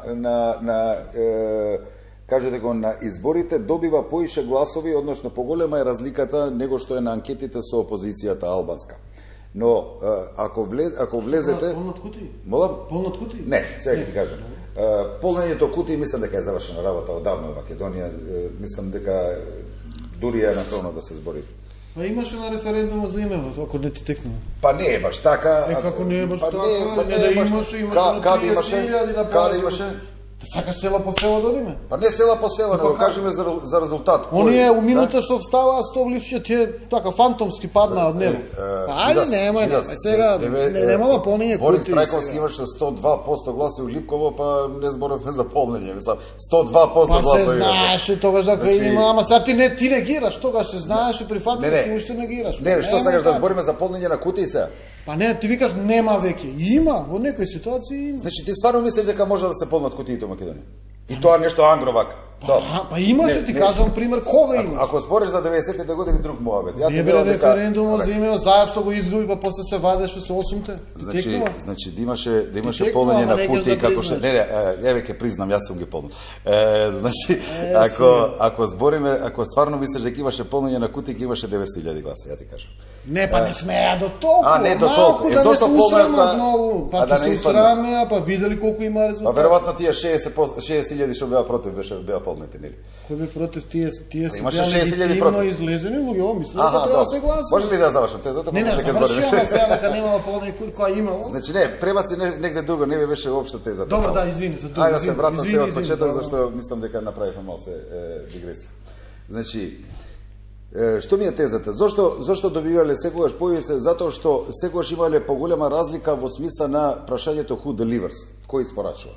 Speaker 4: кажете го, на изборите добива поише гласови, односно поголема е разликата него што е на анкетите со опозицијата албанска. Но ако влезете...
Speaker 2: Полнат кутии?
Speaker 4: Молам?
Speaker 2: Полнат кутии? Не,
Speaker 4: сега ќе ти кажам. Полнењето кутии мислам дека е завршена работа одавно во Македонија. Мислам дека дури е нахрано да се збори.
Speaker 2: Па имаше на референдума за името, ако не ти текнува.
Speaker 4: Па не е баш така.
Speaker 2: Како не е баш така? Не да имаше на 30.000 на 50.000.
Speaker 4: Каде имаше?
Speaker 2: Да сакаш села по села да одиме?
Speaker 4: Па не села по села, но кажеме за резултат.
Speaker 2: Оние у минута што встава 100 вливчија, тие така фантомски паднаа од него. Па ајде, нема сега, немала полнење.
Speaker 4: Борис Трајковски имаше 102% гласи у Липково, па не зборовме за полнење, мислам. 102% гласови.
Speaker 2: Па се знаеше тогаш дека има, ама сега ти не гираш, тогаш се знаеше при фактот ти уште не гираш.
Speaker 4: Не, што сакаш да збориме за полнење на кутии сега?
Speaker 2: Па не, ти викаш нема веќе. Има, во некои ситуации има.
Speaker 4: Значи ти стварно мислиш дека може да се полнат кутиите во Македонија? И тоа нешто ангровак.
Speaker 2: Па имаше, ти кажам пример, кога имаш?
Speaker 4: Ако спориш за 90-те години друг муабет.
Speaker 2: Не бе референдумот за името, зашто го изгуби, па после се вадеше со 8-те.
Speaker 4: Значи да имаше полнење на кутии како што еве ќе признам, јас сум ги полнал. Значи ако збориме, ако стварно мислиш дека имаше полнење на кутии, имаше 900.000 гласа, ја ти кажам.
Speaker 2: Не, па не смеа до толку.
Speaker 4: Не до толку.
Speaker 2: Зошто полнење? Па да не устраме, па видели колку има резултат.
Speaker 4: Па веројатно тие 60.000 што беа против беа полнети, нели?
Speaker 2: Кој бе против тие се
Speaker 4: имаше 60.000 против.
Speaker 2: Излезени луѓе, мислам дека треба да се гласа.
Speaker 4: Може ли да завршам тезата?
Speaker 2: Не, завршувам сега дека немало полнење која имало.
Speaker 4: Значи не, пребаци негде друго, не беше воопшто тезата.
Speaker 2: Добро, да, извини за тоа.
Speaker 4: Ајде да се вратам се од почеток зашто мислам дека направивме малце дигресија. Значи што ми е тезата? Зошто добивале секогаш повеќе? Затоа што секогаш имале поголема разлика во смисла на прашањето who delivers, кој испорачува.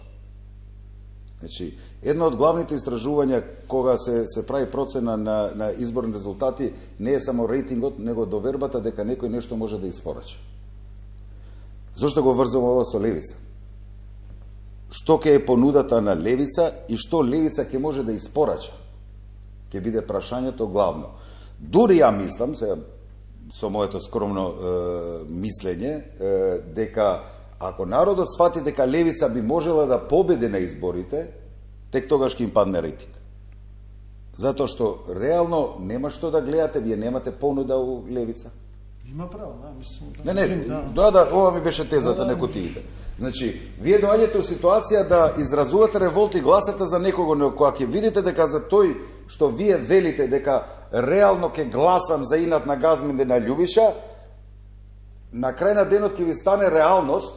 Speaker 4: Значи, едно од главните истражувања кога се прави процена на изборни резултати не е само рейтингот, него довербата дека некој нешто може да испорача. Зошто го врзувам ова со левица? Што ќе е понудата на левица и што левица ќе може да испорача? Ќе биде прашањето главно. Дури ја мислам, сега со моето скромно мислење, дека ако народот свати дека левица би можела да победи на изборите, тек тогаш ќе им падне рейтинг. Затоа што реално нема што да гледате, вие немате понуда у левица.
Speaker 2: Има право, да, мислам.
Speaker 4: Не, ова ми беше тезата, не кутиите. Значи, вие доаѓате у ситуација да изразувате револт и гласате за некого, но кога ќе видите дека за тој што вие велите дека реално ќе гласам за инат на Газмин и на Љубиша, на крај на денот ќе ви стане реалност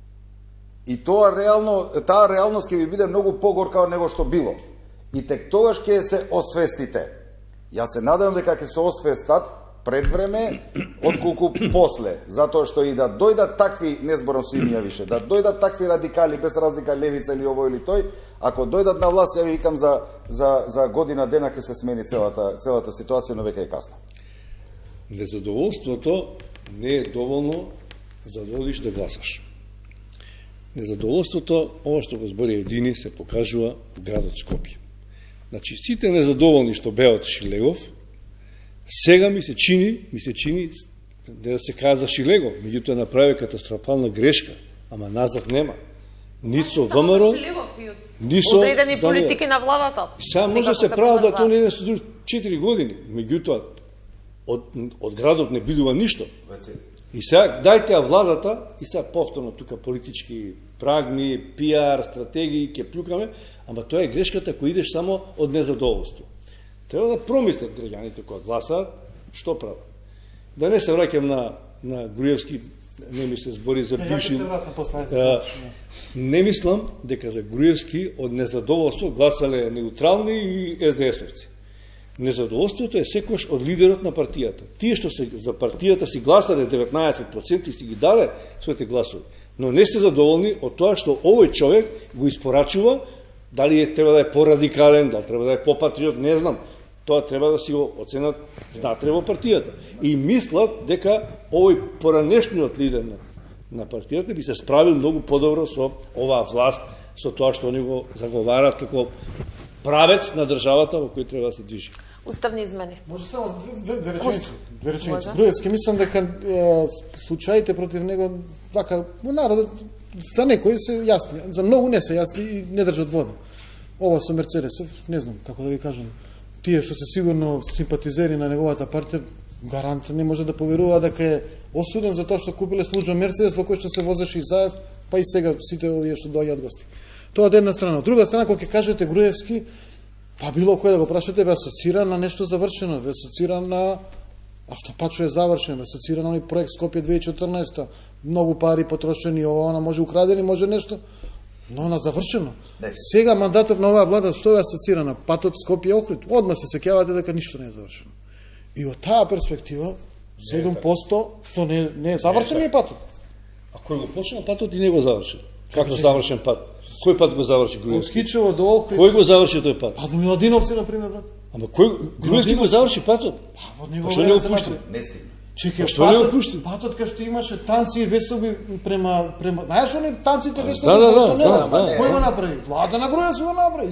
Speaker 4: и таа реалност ќе ви биде многу погорка од него што било. И тек тогаш ќе се освестите. Јас се надевам дека ќе се освестат пред време, отколку после, затоа што и да дојдат такви, не зборам со имија више, да дојдат такви радикали, без разлика левица или овој или тој, ако дојдат на власт, ја ви викам за година дена ќе се смени целата ситуација, но веќе е касно.
Speaker 3: Незадоволството не е доволно за да одиш да гласаш. Незадоволството, ова што го збори Едини, се покажува в градот Скопје. Значи, сите незадоволни што беа од Шилегов, сега ми се чини, да се кажа за Шилегов, меѓутоа направи катастрофална грешка, ама назад нема. Нисо ВМРО, нисо
Speaker 1: одредени политики на владата.
Speaker 3: Сега може да се прави да тоа не е 4 години, меѓутоа од градот не бидува ништо. И сега дајте владата, и сега повторно тука политички прагми, пиар, стратегии, ќе плюкаме, ама тоа е грешката која идеш само од незадоволство. Треба да промислят граѓаните кои гласаат, што прават. Да не се враќам на Груевски, не ми се збори за бивши... Не мислам дека за Груевски од незадоволство гласале неутрални и СДС-овци. Незадоволството е секојаш од лидерот на партијата. Тие што се за партијата си гласале 19% и си ги дале своите гласови, но не се задоволни од тоа што овој човек го испорачува, дали треба да е порадикален, дали треба да е попатриот, не знам. Тоа треба да си го оценат внатре во партијата. И мислат дека овој поранешниот лидер на партијата би се справил многу подобро со оваа власт, со тоа што они го заговарат како правец на државата во кој треба да се движи.
Speaker 1: Уставни измени.
Speaker 2: Може само две реченици. Груевски, мислам дека случаите против него, вака, во народот, за некои се јасни, за многу не се јасни и не држат вода. Ова со Мерцедесов, не знам како да ви кажам, тие што се сигурно симпатизери на неговата партија, гарант не може да поверува дека е осуден за тоа што купиле служба Мерцедес во кој што се возеше и Заев, па и сега сите овие што доаѓаат гости. Тоа од една страна. Од друга страна, кога ќе кажете Груевски, па било кој да го прашате, ве асоцира на нешто завршено, ве асоцира на автопат што е завршен, ве асоцира на оној проект Скопје 2014, многу пари потрошени, ова, може украдени, може нешто, но на завршено. Сега мандатот на оваа влада што ве асоцира на патот Скопје Охрид? Одма се сеќавате дека ништо не е завршено. И од таа перспектива 7% што не е завршен е патот.
Speaker 3: А кој го почна патот и не го заврши? Како завршен пат? Кој пат го заврши Груевски?
Speaker 2: Од Кичево до Охрид.
Speaker 3: Кој го заврши тој пат?
Speaker 2: А до Миладиновци, например, брат.
Speaker 3: Ама кој Груевски го заврши патот?
Speaker 2: Па, во него
Speaker 3: што не го пушти?
Speaker 4: Не стигна.
Speaker 2: Чекај,
Speaker 3: што не го пушти?
Speaker 2: Патот кај што имаше танци и веселби према знаеш они танците веселби?
Speaker 3: Да.
Speaker 2: Кој го направи? Влада на Груевски го направи.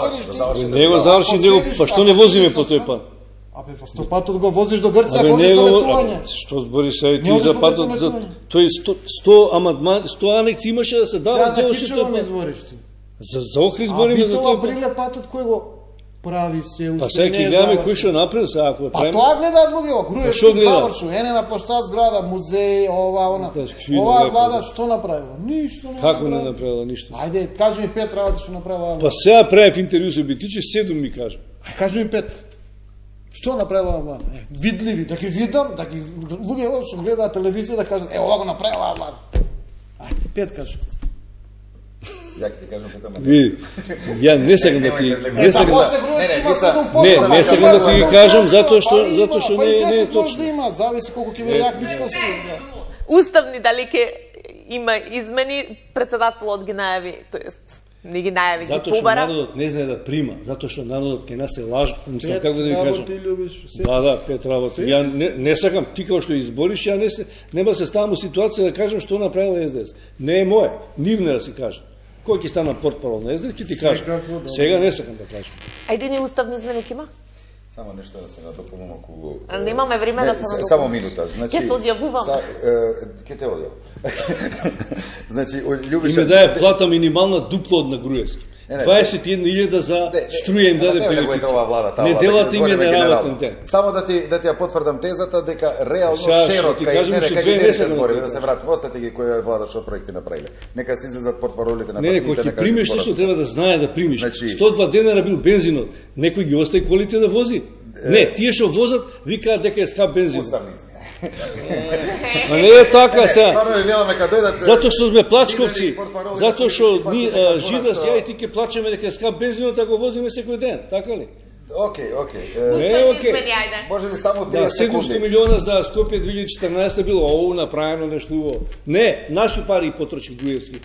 Speaker 3: Не го заврши него, па што не возиме по тој пат?
Speaker 2: Абе, автопатот го возиш до Грција, кој што летување?
Speaker 3: Што збори се ти за патот? Тој 100 амандман, 100 анекси имаше да се дава
Speaker 2: за Кичево ми збориш ти.
Speaker 3: За Охрид збориме за
Speaker 2: тоа. Бриле патот кој го прави се уште.
Speaker 3: Па сега ќе гледаме кој што направи сега ако
Speaker 2: правиме. Па тоа гледаат луѓе, Груевски завршил, ене на площад зграда, музеј, ова она. Оваа влада што направила? Ништо не.
Speaker 3: Како не направила ништо?
Speaker 2: Ајде, кажи ми 5 работи што направила.
Speaker 3: Па сега правев интервју со Битиче, 7 ми кажа.
Speaker 2: Ај кажи ми 5. Што направила влада? Видливи, да ги видам, да ги луѓе што гледаат телевизија да кажат, ова го направила влада. Ајде, 5 кажи.
Speaker 4: Ја ќе ти кажам петама.
Speaker 3: Ја не сакам да ти не сакам да ти ги кажам затоа што не е точно.
Speaker 2: Има, зависи колку ќе биде јак Мицкоски.
Speaker 1: Уставни дали ќе има измени, председателот ги најави, тоест не ги најави, ги побара.
Speaker 3: Затоа што народот не знае да прима, затоа што народот ке нас се лажи, мислам како да ви кажам. Да, 5 работи. Ја не сакам ти како што избориш, ја нема да се ставам у ситуација да кажам што направила СДС. Не е мое, нивно да си кажам. Кој ќе стана портпарол на СДС, ќе ти кажам. Сега не сакам да кажам.
Speaker 1: Ајде ни уставни измени ќе има?
Speaker 4: Само нешто да се надополнам околу...
Speaker 1: Немаме време да се надополнам.
Speaker 4: Само минута. Значи,
Speaker 1: ќе се одјавувам.
Speaker 4: Ќе те одјавам. Значи, Љубиша...
Speaker 3: Име дае плата минимална дупло од на Груевски. 21.000 за струја им даде бенефици. Не делат им е неработен ден.
Speaker 4: Само да ти ја потврдам тезата дека реално шерот кај не се збори, да се вратиме. Остате ги кој влада што проекти направиле. Нека се излезат портпаролите на партиите.
Speaker 3: Не, кој ќе примиш што треба да знае да примиш. 102 денара бил бензинот. Некој ги остави колите да вози? Не, тие што возат викаат дека е скап бензин. А не е така сега. Затоа што сме плачковци. Затоа што ни Жидас, ја и ти ќе плачеме дека е скап бензинот, а го возиме секој ден, така ли?
Speaker 4: Окей.
Speaker 3: Не, окей.
Speaker 4: Може ли само 30 секунди?
Speaker 3: 700 милиона за Скопје 2014 било ово направено нешто убаво. Не, наши пари потроши Груевски.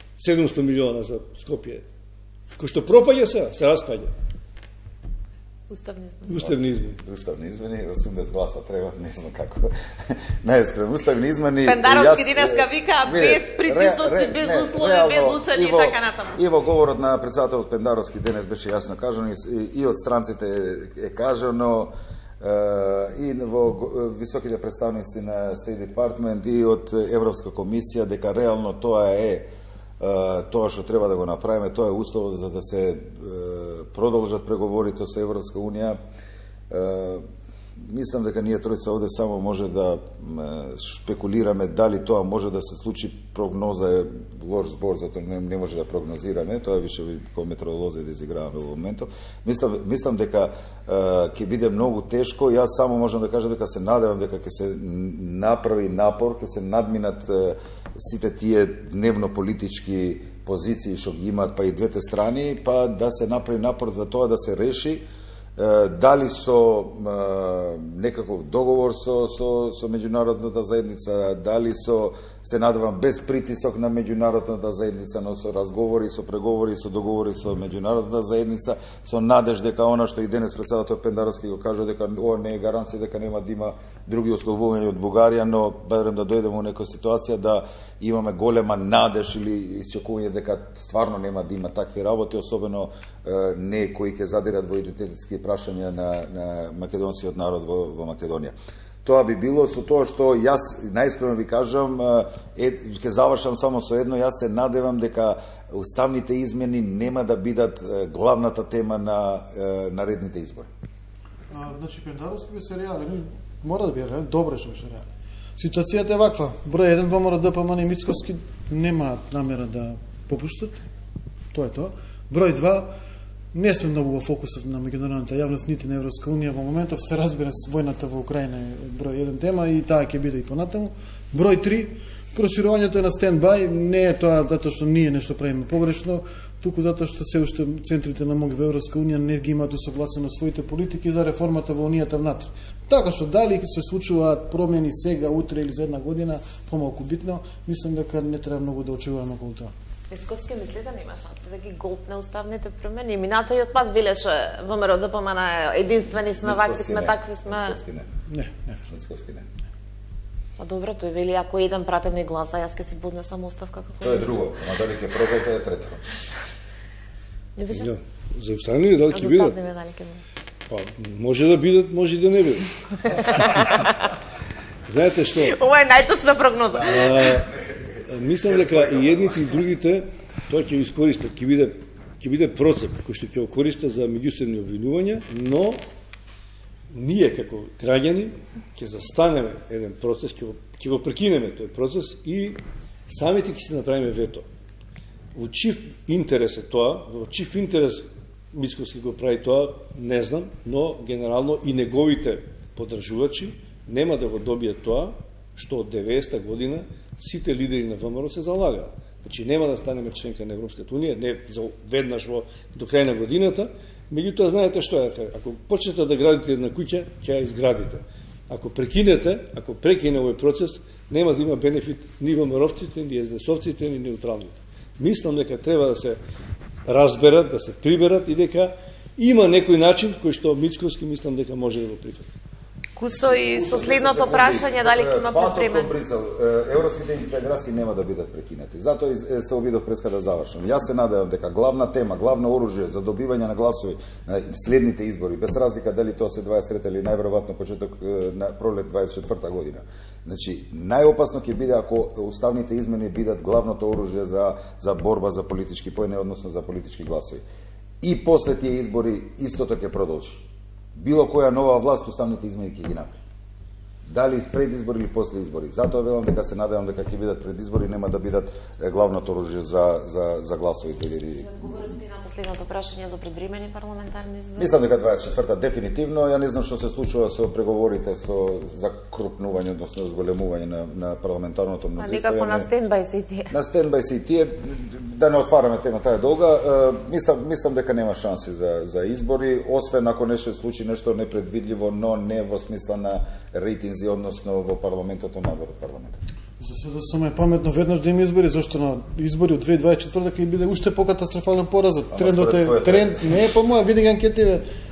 Speaker 3: 700 милиона за Скопје. Кој што пропаѓа се распаѓа. Уставни измени.
Speaker 4: Уставни измени, 80 гласа треба, не знам како. Најискрено, уставни измени...
Speaker 1: Пендаровски денеска вика без притисоци, без услови, без уцени и така натаму.
Speaker 4: И во говорот на председателот Пендаровски денес беше јасно кажано и од странците е кажано и во високите представници на State Department и од Европска комисија дека реално тоа е тоа што треба да го направиме, тоа е уставот за да се продолжат преговорите со Европска Унија. Мислам дека ние тројца овде само може да шпекулираме дали тоа може да се случи. Прогноза е лош збор, затоа не може да прогнозираме, тоа е више како метеоролози да изиграваме во моментот. Мислам дека ќе биде многу тешко. Јас само можам да кажам дека се надевам дека ќе се направи напор, ќе се надминат сите тие дневно-политички позиции што ги имаат па и двете страни, па да се направи напор за тоа да се реши дали со некаков договор со меѓународната заедница, дали се надевам без притисок на меѓународната заедница, но со разговори, со преговори, со договори со меѓународната заедница, со надеж дека она што и денес председател Пендаровски го кажа дека ова не е гаранција дека нема да има други условувања од Бугарија, но барем да дојдеме во некоја ситуација да имаме голема надеж или исчекување дека стварно нема да има такви работи, особено не кои ќе задират во идентитетски прашања на македонскиот народ во Македонија. Тоа би било со тоа што јас најискрено ви кажам, ќе завршам само со едно, јас се надевам дека уставните измени нема да бидат главната тема на наредните избори.
Speaker 2: Значи Пендаровски би се реален, мора да биде реален, добро што беше реален. Ситуацијата е ваква. Број 1 ВМРО ДПМН и Мицковски немаат намера да попуштат. Тоа е тоа. Број 2 не сме многу во фокусот на меѓународната јавност, нити на Европска Унија во моментов. Се разбира, војната во Украина е број 1 тема и таа ќе биде и понатаму. Број 3, проширувањето е на стендбај, не е тоа затоа што ние нешто правиме погрешно, туку затоа што се уште центрите на моги во Европска Унија не ги имаат усогласено своите политики за реформата во Унијата внатре. Така што дали се случуваат промени сега, утре или за една година, помалку битно, мислам дека не треба многу да очекуваме околу тоа.
Speaker 1: Мицковски мисли да нема шанси да ги голпне уставните промени. Минатиот пат велеше ВМРО ДПМН единствени сме, вакви сме, такви сме.
Speaker 4: Мицковски не.
Speaker 2: Не.
Speaker 4: Мицковски не.
Speaker 1: Па добро, тој вели ако еден пратеник гласа, јас ќе си поднесам оставка како.
Speaker 4: Тоа е друго, ама дали ќе пробајте е трето.
Speaker 1: Не вижам.
Speaker 3: За уставни дали ќе бидат? Па може да бидат, може и да не бидат. Знаете што?
Speaker 1: Ова е најточна прогноза.
Speaker 3: Мислам дека и едните и другите тоа ќе искористат, ќе биде процеп кој што ќе го користат за меѓусебни обвинувања, но ние како граѓани ќе застанеме еден процес, ќе го прекинеме тој процес и самите ќе се направиме вето. Во чив интерес е тоа, во чив интерес Мицковски го прави тоа, не знам, но генерално и неговите поддржувачи нема да го добијат тоа што од 90-та година сите лидери на ВМРО се залагаат. Значи нема да станеме членка на Европската Унија, не за веднаш до крај на годината, меѓутоа знаете што е, ако почнете да градите една куќа, ќе ја изградите. Ако прекинете, ако прекине овој процес, нема да има бенефит ни ВМРО-вците, ни СДС-овците, ни неутралните. Мислам дека треба да се разберат, да се приберат и дека има некој начин кој што Мицковски мислам дека може да го прифати.
Speaker 1: Кусто и со следното прашање дали ќе има потребен.
Speaker 4: Европските интеграции нема да бидат прекинати. Затоа се обидов преска да завршам. Јас се надевам дека главна тема, главно оружје за добивање на гласови на следните избори, без разлика дали тоа се 23 или најверојатно почеток на пролет 24 година. Значи, најопасно ќе биде ако уставните измени бидат главното оружје за борба за политички поени, односно за политички гласови. И после тие избори истото ќе продолжи. Било која нова власт уставните измени ќе ги направи. Дали пред избори или после избори. Затоа велам дека се надевам дека ќе бидат пред избори, нема да бидат главното оружје за гласовите.
Speaker 1: Одговорите на последното прашање за предвремени парламентарни избори?
Speaker 4: Мислам дека 24-та дефинитивно. Ја не знам што се случува со преговорите за крупнување, односно зголемување на парламентарното мнозинство.
Speaker 1: А некако на стендбај се и тие.
Speaker 4: На стендбај се и тие. Да не отвараме темата е долга. Мислам дека нема шанси за избори, освен ако нешто случи нешто непредвидливо, но не во смисла на рейтинзи, односно во парламентот, надвор од парламентот.
Speaker 2: За се да само е паметно веднаш да има избори, зашто на избори од 2024 ќе биде уште покатастрофален поразот. Трендот е тренд, не е по моја, види анкетиве,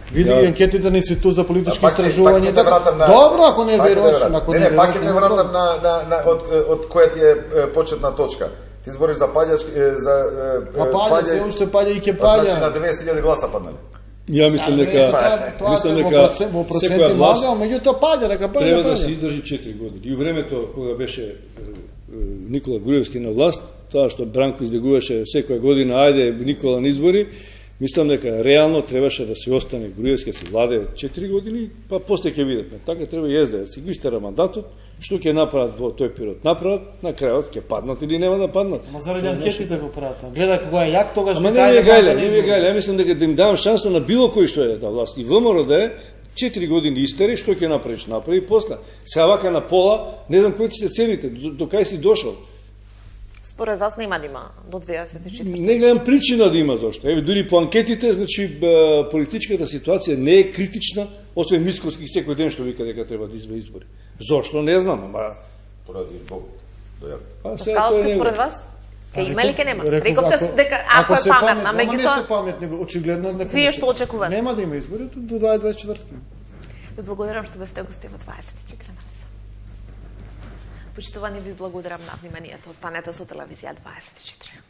Speaker 2: Види анкетите не се ту за политички истражувања.
Speaker 4: На...
Speaker 2: Добро, ако не веруваш, ако
Speaker 4: не пак ќе те вратам на од која ти е почетна точка. Ти збориш за паѓачки за
Speaker 2: паѓа, се уште паѓа и ќе паѓа.
Speaker 4: Значи на 90.000 гласа паднале.
Speaker 3: Ја мислам дека
Speaker 2: во проценти мага, меѓутоа паѓа, дека паѓа.
Speaker 3: Треба да се издржи 4 години. И времето кога беше Никола Груевски на власт, тоа што Бранко избегуваше секоја година, ајде Никола на избори, мислам дека реално требаше да се остане Груевски, се владее 4 години, па после ќе видиме. Така треба и СДС си го истера мандатот, што ќе направат во тој период направат, на крајот ќе паднат или нема да паднат.
Speaker 2: Ама заради анкетите го прават. Гледа кога е јак, тогаш
Speaker 3: ама не е гајле. Ја мислам дека да им давам шанса на било кој што е да власт. И ВМРО да е 4 години истери, што ќе направиш? Направи после. Сега вака на пола, не знам кои ти се цените, до кај си дошол.
Speaker 1: Според вас нема да има до 24.
Speaker 3: Не гледам причина да има зашто. Еве дури по анкетите, значи политичката ситуација не е критична, освен Мицковски секој ден што вика дека треба да изведе избори. Зошто не знам, ама
Speaker 4: поради Бог.
Speaker 1: Скалски според вас? Ке има или ке нема? Рековте дека ако е паметна,
Speaker 2: меѓутоа не се паметни, очигледно дека
Speaker 1: вие што очекувате?
Speaker 2: Нема да има избори до 2024.
Speaker 1: Ви благодарам што бевте гости во 24 анализа. Почитувани, ви благодарам на вниманието. Останете со телевизија 24.